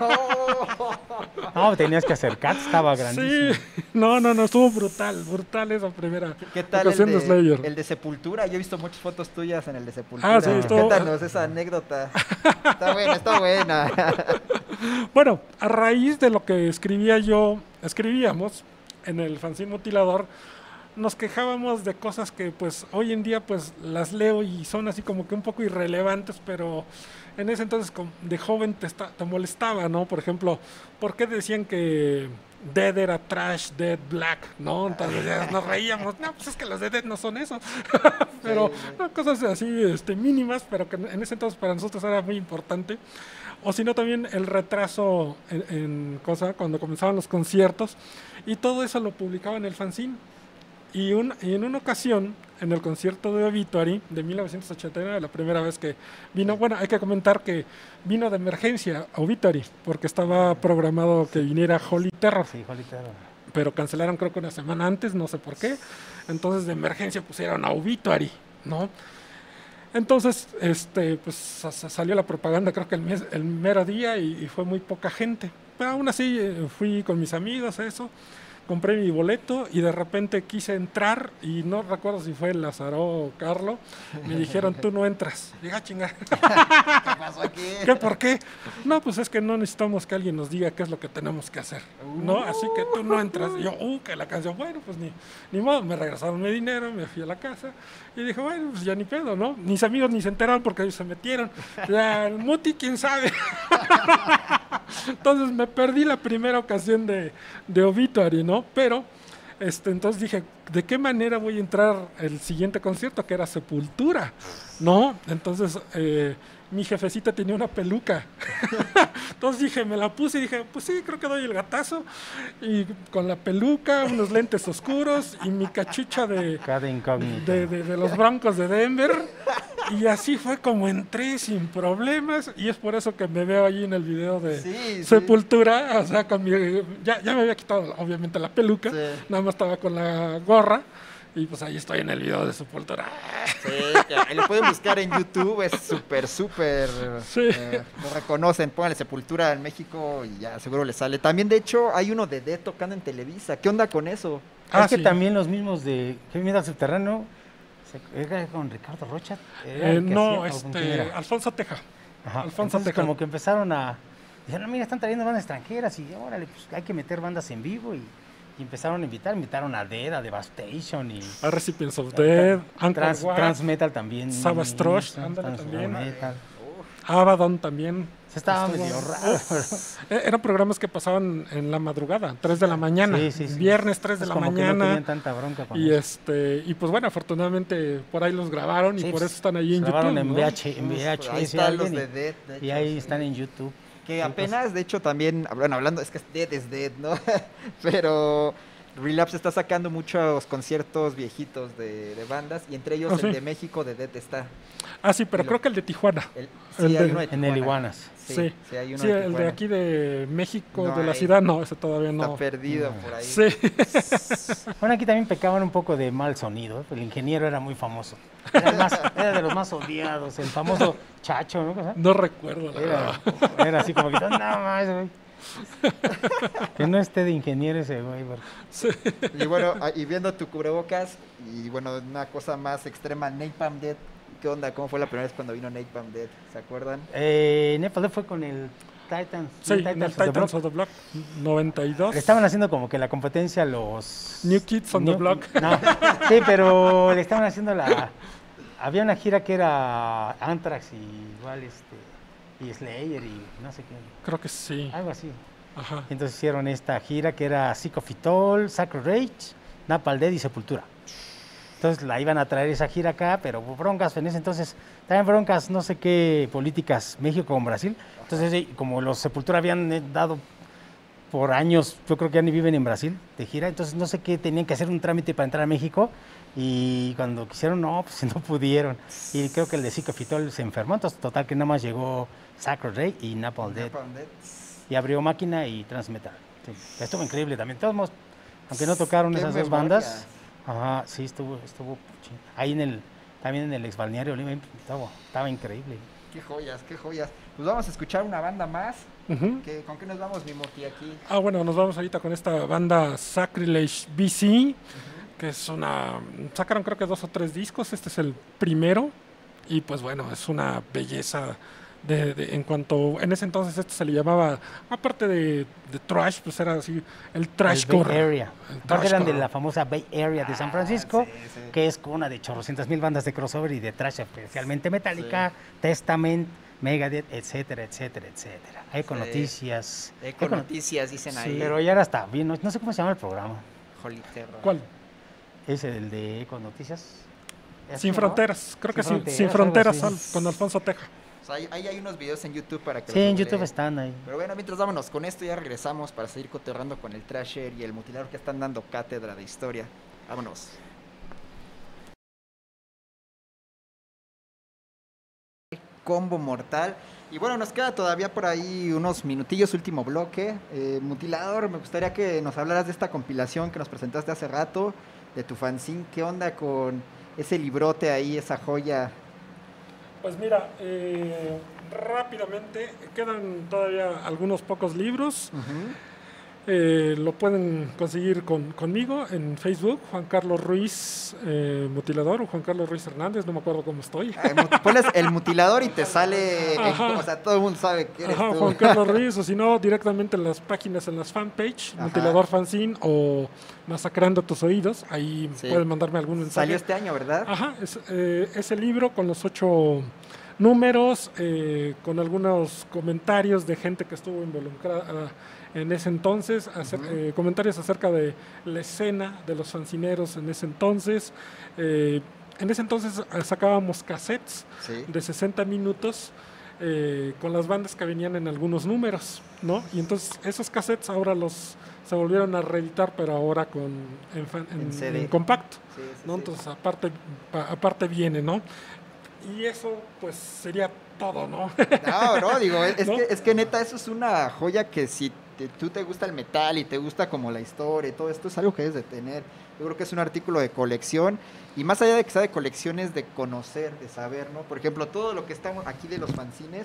No, tenías que acercarte, estaba grandísimo. Sí, no, no, no, estuvo brutal, brutal esa primera ¿Qué tal el ocasión de, de, Slayer. el de Sepultura? Yo he visto muchas fotos tuyas en el de Sepultura. Ah, sí, estuvo- Cuéntanos esa anécdota. Está buena, está buena. Bueno, a raíz de lo que escribía yo, escribíamos en el fanzine Mutilador, nos quejábamos de cosas que pues hoy en día pues las leo y son así como que un poco irrelevantes, pero en ese entonces com- de joven te, esta- te molestaba, ¿no? Por ejemplo, ¿por qué decían que Dead era trash, Dead black, ¿no? Entonces ya nos reíamos, no, pues es que los de Dead no son eso, pero Sí, sí. no, cosas así este, mínimas, pero que en ese entonces para nosotros era muy importante. O si no, también el retraso en, en cosa, cuando comenzaban los conciertos, y todo eso lo publicaba en el fanzine. Y, un- y en una ocasión, en el concierto de Obituary de mil novecientos ochenta y nueve, la primera vez que vino, bueno, hay que comentar que vino de emergencia Obituary, porque estaba programado que viniera Holy Terror, Sí, Jolita. pero cancelaron creo que una semana antes, no sé por qué. Entonces de emergencia pusieron a Obituary, ¿no? Entonces, este, pues sa- sa- salió la propaganda creo que el, mes- el mero día y, y fue muy poca gente. Pero aún así eh, fui con mis amigos a eso, compré mi boleto y de repente quise entrar y no recuerdo si fue Lázaro o Carlo, me dijeron tú no entras. Dije, ah, chinga, ¿Qué pasó aquí? ¿qué por qué? No, pues es que no necesitamos que alguien nos diga qué es lo que tenemos que hacer, ¿no? Así que tú no entras. Y yo, uh, que la canción, bueno, pues ni, ni modo, me regresaron mi dinero, me fui a la casa y dije, bueno, pues ya ni pedo, ¿no? Mis amigos ni se enteraron porque ellos se metieron. Ya, el Muti, quién sabe. Entonces me perdí la primera ocasión de, de Obituary, ¿no? Pero, este, entonces dije, ¿de qué manera voy a entrar el siguiente concierto? Que era Sepultura, ¿no? Entonces, eh, mi jefecita tenía una peluca. Entonces dije, me la puse y dije, pues sí, creo que doy el gatazo. Y con la peluca, unos lentes oscuros y mi cachucha de, Cada incógnito. de, de- de los Broncos de Denver. Y así fue como entré sin problemas. Y es por eso que me veo allí en el video de Sí, sí. Sepultura. O sea, con mi, ya, ya me había quitado obviamente la peluca. Sí. Nada más estaba con la gorra. Y pues ahí estoy en el video de Sepultura. Sí, que ahí lo pueden buscar en YouTube, es súper, súper. Sí. eh, lo reconocen, pónganle Sepultura en México y ya seguro les sale. También, de hecho, hay uno de Dead tocando en Televisa. ¿Qué onda con eso? Ah, es que sí. también los mismos de Heavy Metal Subterráneo, se- ¿era con Ricardo Rocha? ¿Era Eh, el que no, hacía, o con quién este, era? Alfonso Teja. Ajá, Alfonso entonces Teja. como que empezaron a, Dijeron, mira, están trayendo bandas extranjeras y órale, pues hay que meter bandas en vivo y, y empezaron a invitar, invitaron a Dead, a Devastation y A Recipients of Death, Angkor Trans, Wat, Trans Metal también. Savage Trush, Trans- ándale, Trans también. Metal. Abaddon también. Se estaba Estuvo- medio raro. Eh, Eran programas que pasaban en la madrugada, tres de la mañana, Sí, sí, sí. viernes tres de Es la como que no mañana. tenían tanta bronca con Y eso. este y pues bueno, afortunadamente por ahí los grabaron y Sí, por pues, eso están ahí en grabaron YouTube. en ¿no? V H, en Uf, V H ahí S están los alguien de Dead, de y, y hecho, ahí sí. están en YouTube. Que Sí, apenas, de hecho, también, bueno, hablando, es que Dead es Dead, ¿no? Pero Relapse está sacando muchos conciertos viejitos de, de bandas, y entre ellos Ah, el sí. de México de Dead está. Ah, sí, pero Y lo- creo que el de Tijuana. El, El sí, hay de- uno de En el Tijuana. Iguanas. Sí, Sí, sí, hay uno Sí, de el de Tijuana. aquí de México, No de la hay. ciudad, no, ese todavía Está no. perdido No. por ahí. Sí, Bueno, aquí también pecaban un poco de mal sonido. ¿eh? El ingeniero era muy famoso. Era, el más- era de los más odiados, el famoso Chacho, ¿no? ¿Cómo se llama? no recuerdo. La Era, verdad. era así como que, no más, güey. Que no esté de ingeniero ese güey. porque- Y bueno, ah, y viendo tu cubrebocas, y bueno, una cosa más extrema, Napalm Death. ¿Qué onda? ¿Cómo fue la primera vez cuando vino Napalm Death? ¿Se acuerdan? Eh, Nepal fue con el Titans. Sí, en el of the Titans Block. of the Block noventa y dos. Le estaban haciendo como que la competencia a los... New Kids on the New- Block. No, sí, pero le estaban haciendo la... Había una gira que era Anthrax y igual este... Y Slayer y no sé qué. Creo que sí. Algo así. Ajá. Entonces hicieron esta gira que era Sick of It All, Sacred Rage, Napalm Death y Sepultura. Entonces la iban a traer esa gira acá, pero hubo broncas en ese entonces, también broncas, no sé qué políticas, México con Brasil. Entonces, eh, como los Sepultura habían eh, dado por años, yo creo que ya ni viven en Brasil de gira, entonces no sé qué, tenían que hacer un trámite para entrar a México y cuando quisieron, no, pues no pudieron. Y creo que el de Sick of It All se enfermó, entonces total que nada más llegó Sacred Rage y Napalm Death. Napalm Death. Y abrió Máquina y Transmetal. Sí, estuvo increíble también. De todos modos, aunque no tocaron Qué esas dos memoria. bandas, ajá, sí, estuvo, estuvo ching- ahí en el, también en el ex balneario Olima, estaba, estaba increíble. Qué joyas, qué joyas. Pues vamos a escuchar una banda más. Ujú. ¿Qué- ¿Con qué nos vamos, mi Moti, aquí? Ah, bueno, nos vamos ahorita con esta banda Sacrilege B C, que es una... Sacaron creo que dos o tres discos, este es el primero, y pues bueno, es una belleza de, de- en cuanto... En ese entonces esto se le llamaba, aparte de, de thrash, pues era así, el El thrashcore. Bay Area. El Aparte eran de thrashcore. la famosa Bay Area de San Francisco, Ah, sí, sí. que es una de chorrocientas mil bandas de crossover y de thrash, especialmente Metallica, Testament, Megadeth, etcétera, etcétera, etcétera. Eco Sí. Noticias. Eco Eco- Noticias, dicen Sí, ahí. pero ya era hasta bien, no, no sé cómo se llama el programa. Holy Terror. ¿Cuál? Es el de Eco Noticias. ¿Es Sin ese, no? Fronteras, creo Sin que sí, Fronteras, Sin algo Fronteras así. al- con Alfonso Teja. O sea, ahí, ahí hay unos videos en YouTube para que Sí, los en googleen. YouTube están ahí. Pero bueno, mientras vámonos con esto, ya regresamos para seguir coterrando con el Thrasher y el Mutilador, que están dando cátedra de historia. Vámonos. Combo mortal. Y bueno, nos queda todavía por ahí unos minutillos, último bloque. Eh, Mutilador, me gustaría que nos hablaras de esta compilación que nos presentaste hace rato, de tu fanzine. ¿Qué onda con ese librote ahí, esa joya? Pues mira, eh, rápidamente, quedan todavía algunos pocos libros. Eh, lo pueden conseguir con, conmigo en Facebook, Juan Carlos Ruiz eh, Mutilador o Juan Carlos Ruiz Hernández, no me acuerdo cómo estoy. Ah, mu- Pones el Mutilador y te sale, en- Ajá. o sea, todo el mundo sabe que eres Ajá, tú. Juan Carlos Ruiz, o si no, directamente en las páginas, en las fanpage, Ajá. Mutilador Fanzine o Masacrando tus oídos, ahí Sí. pueden mandarme algún mensaje. Salió este año, ¿verdad? Ajá, es, eh, ese libro con los ocho números, eh, con algunos comentarios de gente que estuvo involucrada en ese entonces, acer- Ujú. eh, comentarios acerca de la escena de los fanzineros en ese entonces. Eh, en ese entonces eh, sacábamos cassettes Sí. de sesenta minutos eh, con las bandas que venían en algunos números, ¿no? Y entonces esos cassettes ahora los se volvieron a reeditar, pero ahora con en, fan- en- En C D. en compacto. Sí, sí, ¿no? sí. Entonces, aparte, pa- aparte viene, ¿no? Y eso, pues, sería todo, ¿no? No, bro, digo, es, ¿No? que, es que neta, eso es una joya que si te- tú te gusta el metal y te gusta como la historia y todo esto, es algo que debes de tener. Yo creo que es un artículo de colección y más allá de que sea de colección es de conocer, de saber, ¿no? Por ejemplo, todo lo que estamos aquí de los fanzines,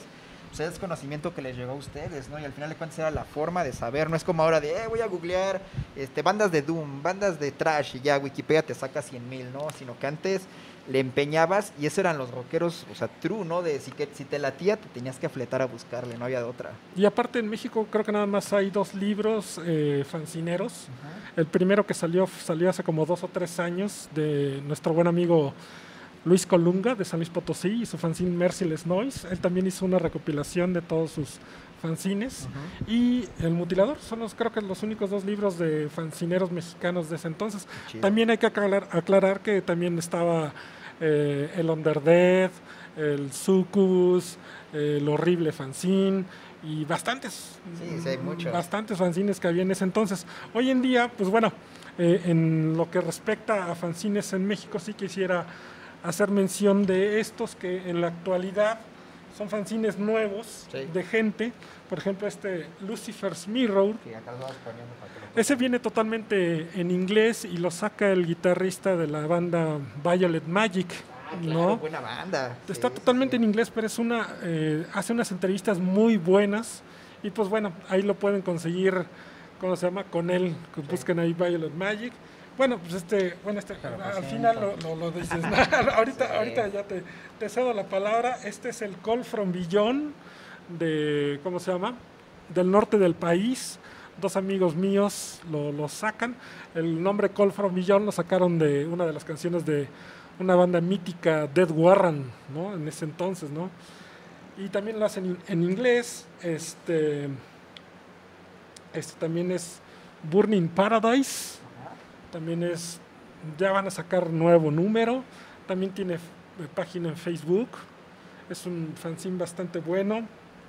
pues es conocimiento que les llegó a ustedes, ¿no? Y al final de cuentas era la forma de saber, no es como ahora de, eh, voy a googlear este, bandas de Doom, bandas de Thrash y ya Wikipedia te saca cien mil, ¿no? Sino que antes le empeñabas y eso eran los rockeros, o sea, true, ¿no? De si, que, si te latía te tenías que afletar a buscarle, no había de otra. Y aparte en México creo que nada más hay dos libros eh, fanzineros. Uh-huh. El primero que salió salió hace como dos o tres años de nuestro buen amigo Luis Colunga de San Luis Potosí y su fanzine Merciless Noise. Él también hizo una recopilación de todos sus fanzines. Uh-huh. Y El Mutilador son los, creo que los únicos dos libros de fanzineros mexicanos de ese entonces. También hay que aclarar, aclarar que también estaba eh, el Underdead, el Sucus, eh, el Horrible Fanzine y bastantes, sí, sí, hay muchos. bastantes fanzines que había en ese entonces. Hoy en día, pues bueno, eh, en lo que respecta a fanzines en México sí quisiera hacer mención de estos que en la actualidad son fanzines nuevos, sí, de gente. Por ejemplo, este Lucifer's Mirror. Sí, acá lo vas poniendo para que lo ese viene totalmente en inglés y lo saca el guitarrista de la banda Violet Magic. Ah, claro, ¿no? Buena banda. Está sí, totalmente sí. en inglés, pero es una eh, hace unas entrevistas muy buenas y pues bueno, ahí lo pueden conseguir, ¿cómo se llama? Con él, que sí, busquen ahí Violet Magic. Bueno, pues este, bueno, este, claro, al final lo, lo, lo dices. ¿no? ahorita, sí. ahorita ya te, te cedo la palabra. Este es el Call from Beyond de, ¿cómo se llama? Del norte del país. Dos amigos míos lo, lo sacan. El nombre Call from Beyond lo sacaron de una de las canciones de una banda mítica, Dead Warren, ¿no? En ese entonces, ¿no? Y también lo hacen en inglés. Este, este también es Burning Paradise. También es, ya van a sacar nuevo número, también tiene eh, página en Facebook, es un fanzine bastante bueno.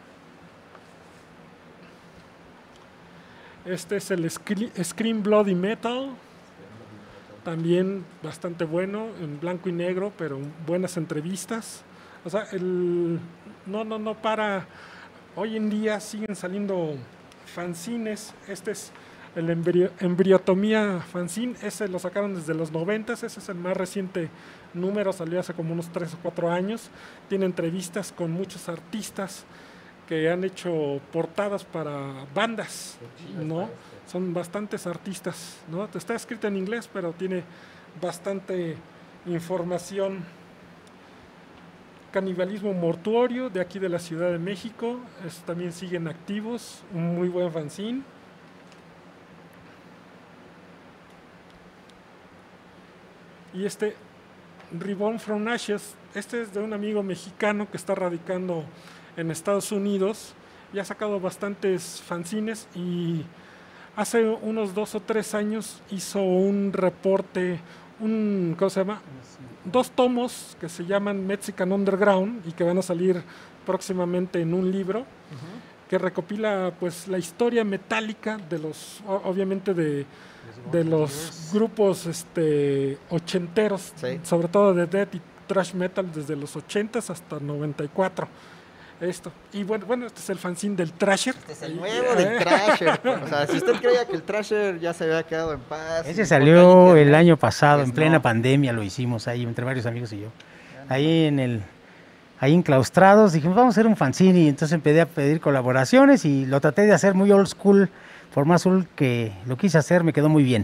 Este es el Scream Bloody Metal, también bastante bueno, en blanco y negro, pero buenas entrevistas. O sea, el, no, no, no para, hoy en día siguen saliendo fanzines. Este es el embrio, Embriotomía Fanzine, ese lo sacaron desde los noventas, ese es el más reciente número, salió hace como unos tres o cuatro años. Tiene entrevistas con muchos artistas que han hecho portadas para bandas, ¿no? Son bastantes artistas, ¿no? Está escrito en inglés, pero tiene bastante información. Canibalismo Mortuorio, de aquí de la Ciudad de México, es, también siguen activos, un muy buen fanzine. Y este Reborn from Ashes, este es de un amigo mexicano que está radicando en Estados Unidos y ha sacado bastantes fanzines y hace unos dos o tres años hizo un reporte, un, ¿cómo se llama? Dos tomos que se llaman Mexican Underground y que van a salir próximamente en un libro. Uh-huh. Que recopila pues la historia metálica de los, obviamente de de los grupos este ochenteros, sí, sobre todo de death y thrash metal desde los ochentas hasta noventa y cuatro. Esto. Y bueno, bueno, este es el fanzine del Thrasher. Este es el nuevo del Thrasher. O sea, si usted creía que el Thrasher ya se había quedado en paz. Ese salió el año pasado, pues en plena no. pandemia lo hicimos ahí entre varios amigos y yo. Ahí en el ahí enclaustrados, dijimos, vamos a hacer un fanzine y entonces empecé a pedir colaboraciones y lo traté de hacer muy old school. Por más azul que lo quise hacer, me quedó muy bien.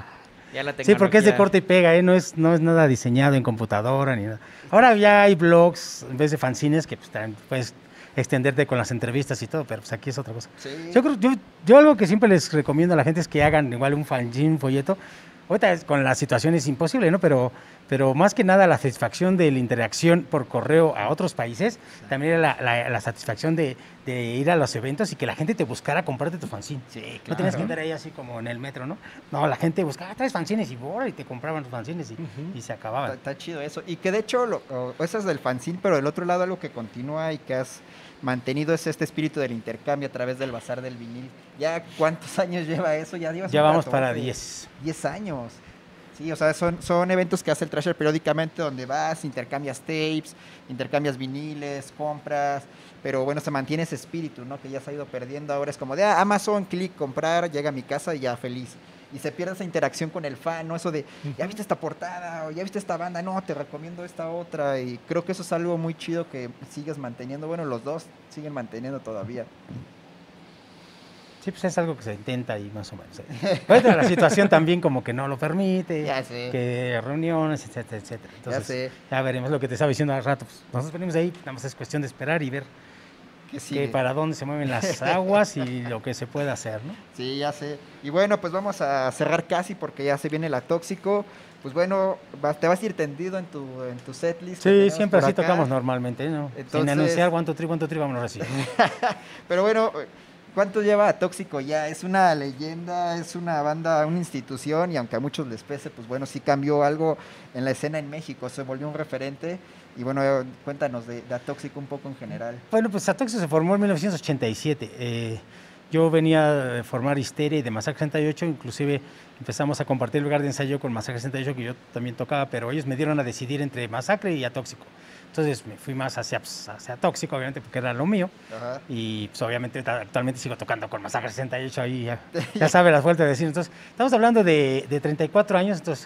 Ya la sí, porque es de corte y pega, ¿eh? no, es, no es nada diseñado en computadora ni nada. Ahora ya hay blogs en vez de fanzines que pues, puedes extenderte con las entrevistas y todo, pero pues aquí es otra cosa. Sí. Yo, creo, yo, yo algo que siempre les recomiendo a la gente es que hagan igual un fanzine, un folleto. Ahorita con la situación es imposible, ¿no? Pero, pero más que nada la satisfacción de la interacción por correo a otros países, sí, también la, la, la satisfacción de, de ir a los eventos y que la gente te buscara comprarte tu fanzine. Sí, claro. No tenías que andar ahí así como en el metro, ¿no? No, la gente buscaba, ah, traes fanzines y, y te compraban tus fanzines y, uh-huh, y se acababan. Está, está chido eso. Y que de hecho, lo, o, eso es del fanzine, pero del otro lado algo que continúa y que has mantenido es este espíritu del intercambio a través del bazar del vinil. ¿Ya cuántos años lleva eso? Ya, ya vamos para diez. diez años. Sí, o sea, son, son eventos que hace el Thrasher periódicamente donde vas, intercambias tapes, intercambias viniles, compras, pero bueno, se mantiene ese espíritu, ¿no? Que ya se ha ido perdiendo. Ahora es como de ah, Amazon, clic, comprar, llega a mi casa y ya feliz. y se pierde esa interacción con el fan, ¿no? Eso de, ya viste esta portada, o ya viste esta banda, no, te recomiendo esta otra, y creo que eso es algo muy chido que sigues manteniendo, bueno, los dos siguen manteniendo todavía. Sí, pues es algo que se intenta y más o menos. ¿eh? Ahorita la situación también como que no lo permite, Ya sé. que reuniones, etcétera, etcétera. Entonces, Ya sé. ya veremos lo que te estaba diciendo hace rato. Pues, nosotros venimos de ahí, nada más es cuestión de esperar y ver Que que sigue. para dónde se mueven las aguas y lo que se puede hacer, ¿no? Sí, ya sé. Y bueno, pues vamos a cerrar casi porque ya se viene la Tóxico. Pues bueno, va- te vas a ir tendido en tu, en tu setlist. que Sí, tenemos siempre por así acá. tocamos normalmente, ¿no? Sin Entonces- anunciar one, two, three, one, two, three, vámonos así. Pero bueno, ¿cuánto lleva a Tóxico ya? Es una leyenda, es una banda, una institución, y aunque a muchos les pese, pues bueno, sí cambió algo en la escena en México, se volvió un referente. Y bueno, cuéntanos de, de Tóxico un poco en general. Bueno, pues Atoxio se formó en mil novecientos ochenta y siete. Eh, yo venía de formar Histeria y de Masacre sesenta y ocho, inclusive empezamos a compartir el lugar de ensayo con Masacre sesenta y ocho, que yo también tocaba, pero ellos me dieron a decidir entre Masacre y Atóxico. Entonces me fui más hacia, pues, hacia Tóxico, obviamente, porque era lo mío. Ajá. Y pues obviamente ta- actualmente sigo tocando con Masacre sesenta y ocho, ahí ya, ya sabe las vueltas de decir. Entonces, estamos hablando de, de treinta y cuatro años, entonces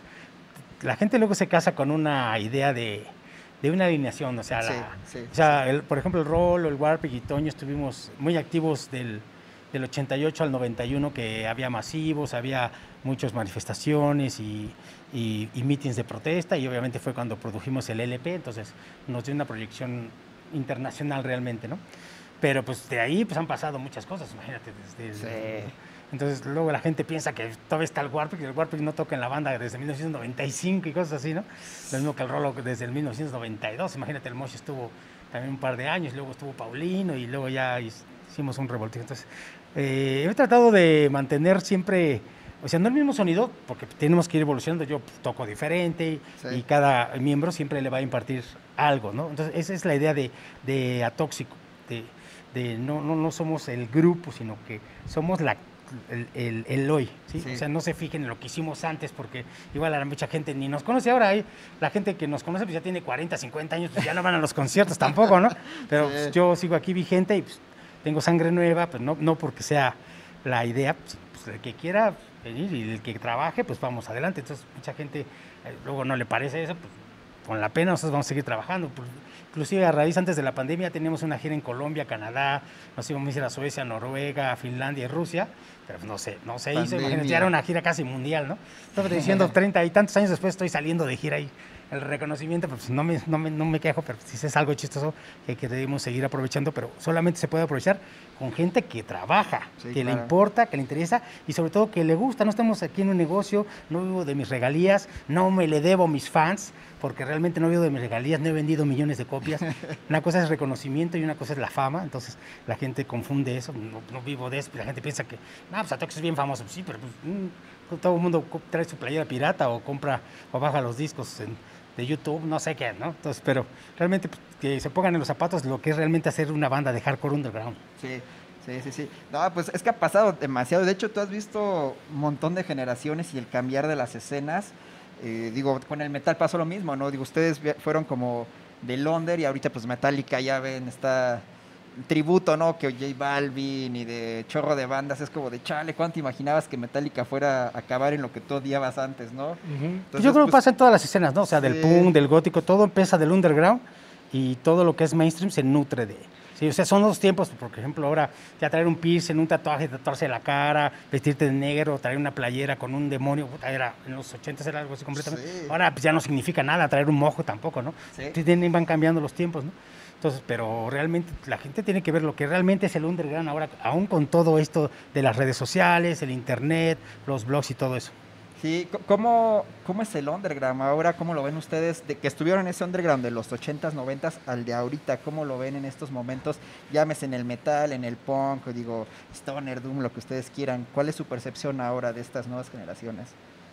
la gente luego se casa con una idea de, de una alineación, o sea, Sí, la- sí, o sea el- por ejemplo, el Rol o el Warpig y Toño estuvimos muy activos del, del ochenta y ocho al noventa y uno, que había masivos, había muchas manifestaciones y, y, y meetings de protesta, y obviamente fue cuando produjimos el L P, entonces nos dio una proyección internacional realmente, ¿no? Pero pues de ahí pues han pasado muchas cosas, imagínate, desde el- Sí. entonces luego la gente piensa que todavía está el Warpig, y el Warpig no toca en la banda desde mil novecientos noventa y cinco y cosas así, ¿no? Lo mismo que el Rolo desde el mil novecientos noventa y dos, imagínate, el Mosh estuvo también un par de años, luego estuvo Paulino y luego ya hicimos un revoltijo. Entonces, eh, he tratado de mantener siempre, o sea, no el mismo sonido, porque tenemos que ir evolucionando, yo pues, toco diferente y, Sí. y cada miembro siempre le va a impartir algo, ¿no? Entonces, esa es la idea de, de Atóxico, de, de no, no, no somos el grupo, sino que somos la el, el, el hoy, ¿sí? Sí. O sea, no se fijen en lo que hicimos antes, porque igual a mucha gente ni nos conoce. Ahora hay la gente que nos conoce, pues ya tiene cuarenta, cincuenta años, pues ya no van a los conciertos tampoco, ¿no? Pero Sí. pues, yo sigo aquí vigente y pues, tengo sangre nueva, pues no, no porque sea la idea, pues, pues, el que quiera venir y el que trabaje, pues vamos adelante. Entonces, mucha gente eh, luego no le parece eso, pues con la pena nosotros vamos a seguir trabajando. Pues, inclusive a raíz antes de la pandemia teníamos una gira en Colombia, Canadá, nos íbamos a ir a Suecia, Noruega, Finlandia y Rusia, pero pues no sé, no se hizo, Pandemia. imagínate, ya era una gira casi mundial, ¿no? Estaba diciendo treinta y tantos años después estoy saliendo de gira y el reconocimiento, pues no me, no me, no me quejo, pero sí es algo chistoso que, que debemos seguir aprovechando, pero solamente se puede aprovechar con gente que trabaja, Sí, que le claro. importa, que le interesa y sobre todo que le gusta. No estamos aquí en un negocio, no vivo de mis regalías, no me le debo a mis fans, porque realmente no vivo de mis regalías, no he vendido millones de copias. Una cosa es reconocimiento y una cosa es la fama, entonces la gente confunde eso, no, no vivo de eso, la gente piensa que, no, pues Atoxio es bien famoso, sí, pero pues, mm, todo el mundo co- trae su playera pirata o compra o baja los discos en- de YouTube, no sé qué, ¿no? Entonces, pero realmente pues, que se pongan en los zapatos lo que es realmente hacer una banda de hardcore underground. Sí, sí, sí, sí. No, pues es que ha pasado demasiado. De hecho, tú has visto un montón de generaciones y el cambiar de las escenas. Eh, digo, con el metal pasó lo mismo, ¿no? Digo, ustedes vi- fueron como del under y ahorita pues Metallica ya ven, está tributo, ¿no? Que J Balvin y de chorro de bandas. Es como de, chale, ¿cuánto imaginabas que Metallica fuera a acabar en lo que tú odiabas antes, ¿no? Ujú. Entonces, Yo creo que pues, pasa en todas las escenas, ¿no? O sea, del sí. punk, del gótico, todo empieza del underground y todo lo que es mainstream se nutre de. Sí, o sea, son los tiempos, por ejemplo, ahora ya traer un piercing, un tatuaje, tatuarse la cara, vestirte de negro, traer una playera con un demonio, puta, era, en los ochentas era algo así completamente. Sí. Ahora pues ya no significa nada, traer un mojo tampoco, ¿no? Sí. Sí, tienen- van cambiando los tiempos, ¿no? Entonces, pero realmente la gente tiene que ver lo que realmente es el underground ahora, aún con todo esto de las redes sociales, el internet, los blogs y todo eso. Sí, c- ¿cómo, ¿cómo es el underground ahora? ¿Cómo lo ven ustedes? De que estuvieron en ese underground de los ochentas, noventas al de ahorita, ¿cómo lo ven en estos momentos? Llámese en el metal, en el punk, o digo, stoner, doom, lo que ustedes quieran. ¿Cuál es su percepción ahora de estas nuevas generaciones?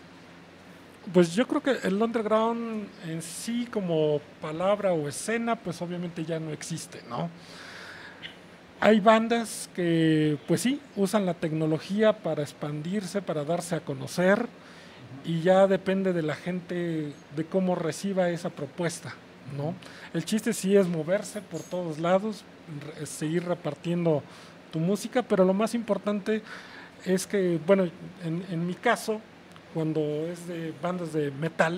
Pues yo creo que el underground en sí como palabra o escena, pues obviamente ya no existe, ¿no? Hay bandas que, pues sí, usan la tecnología para expandirse, para darse a conocer, y ya depende de la gente de cómo reciba esa propuesta, ¿no? El chiste sí es moverse por todos lados, re- seguir repartiendo tu música, pero lo más importante es que, bueno, en, en mi caso, cuando es de bandas de metal,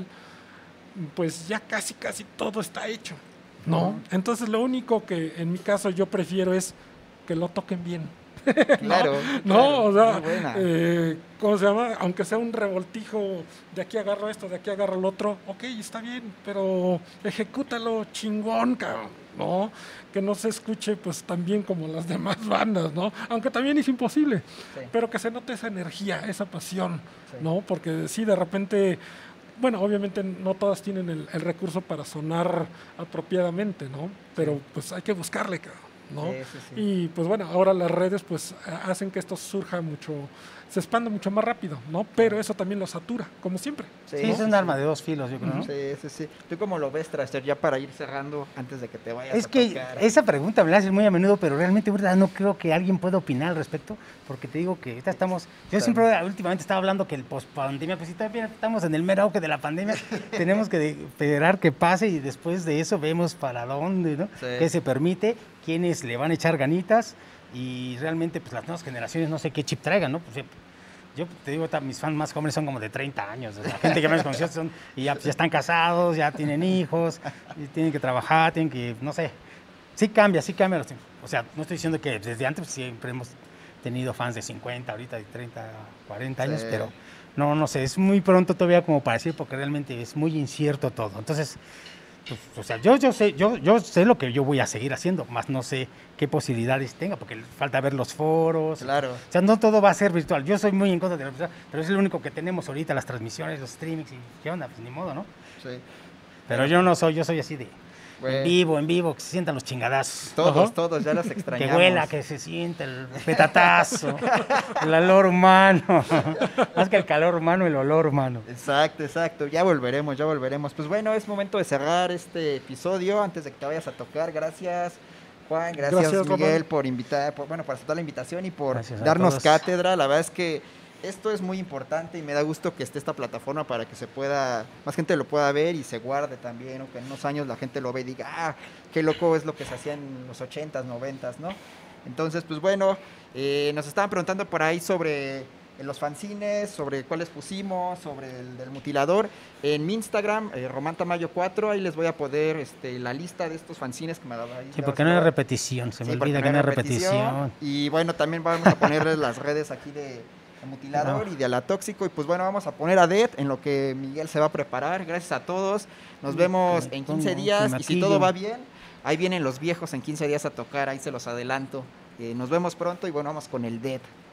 pues ya casi, casi todo está hecho, ¿no? Uh-huh. Entonces lo único que en mi caso yo prefiero es que lo toquen bien. Claro, no, claro, o sea, eh, ¿cómo se llama? Aunque sea un revoltijo, de aquí agarro esto, de aquí agarro el otro, ok, está bien, pero ejecútalo chingón, cabrón, ¿no? Que no se escuche pues tan bien como las demás bandas, ¿no? Aunque también es imposible, sí. Pero que se note esa energía, esa pasión, sí. ¿No? Porque sí, de repente, bueno, obviamente no todas tienen el, el recurso para sonar apropiadamente, ¿no? Pero sí. Pues hay que buscarle, cabrón. ¿No? Sí, sí, sí. Y pues bueno, ahora las redes pues hacen que esto surja mucho, se expanda mucho más rápido, ¿no? Pero eso también lo satura, como siempre. Sí, sí, es un arma de dos filos, yo creo, ¿no? Sí, sí, sí. ¿Tú cómo lo ves, Traster, ya para ir cerrando antes de que te vayas es a que tocar? Esa pregunta me la haces muy a menudo, pero realmente verdad no creo que alguien pueda opinar al respecto, porque te digo que ahorita estamos, yo siempre últimamente estaba hablando que el post-pandemia, pues si todavía estamos en el mero auge de la pandemia, tenemos que esperar que pase y después de eso vemos para dónde, ¿no? Sí. Qué se permite, quiénes le van a echar ganitas y realmente pues las nuevas generaciones no sé qué chip traigan, ¿no? Pues, yo te digo, mis fans más jóvenes son como de treinta años, o sea, gente que me conoció son y ya, pues, ya están casados, ya tienen hijos, y tienen que trabajar, tienen que, no sé, sí cambia, sí cambia los tiempos. O sea, no estoy diciendo que desde antes pues, siempre hemos tenido fans de cincuenta, ahorita de treinta, cuarenta años, sí. Pero no, no sé, es muy pronto todavía como para decir, porque realmente es muy incierto todo. Entonces, pues, o sea, yo, yo, sé, yo, yo sé lo que yo voy a seguir haciendo, más no sé qué posibilidades tenga, porque falta ver los foros. Claro. O sea, no todo va a ser virtual. Yo soy muy en contra de la virtual, pero es lo único que tenemos ahorita, las transmisiones, los streamings, y qué onda, pues ni modo, ¿no? Sí. Pero yo no soy, yo soy así de bueno. en vivo, en vivo, que se sientan los chingadazos. Todos, uh-huh. todos, ya los extrañamos. Que huela, que se siente el petatazo, el olor humano. Más que el calor humano, el olor humano. Exacto, exacto. Ya volveremos, ya volveremos. Pues bueno, es momento de cerrar este episodio antes de que te vayas a tocar. Gracias, Juan. Gracias, gracias Miguel, Román. por invitar, por, bueno, por aceptar la invitación y por gracias darnos cátedra. La verdad es que esto es muy importante y me da gusto que esté esta plataforma para que se pueda, más gente lo pueda ver y se guarde también, o que en unos años la gente lo ve y diga, ah, qué loco es lo que se hacía en los ochentas, noventas, ¿no? Entonces, pues bueno, eh, nos estaban preguntando por ahí sobre los fanzines, sobre cuáles pusimos, sobre el del mutilador. En mi Instagram, eh, Román Tamayo cuatro, ahí les voy a poder este, la lista de estos fanzines que me daba ahí. Sí, porque no hay repetición, se me sí, olvida que no hay repetición. repetición. Y bueno, también vamos a ponerles las redes aquí de Mutilador no. y de Alatóxico, y pues bueno, vamos a poner a Dead en lo que Miguel se va a preparar. Gracias a todos, nos vemos en quince días y si todo va bien, ahí vienen los viejos en quince días a tocar, ahí se los adelanto. Eh, nos vemos pronto y bueno, vamos con el Dead.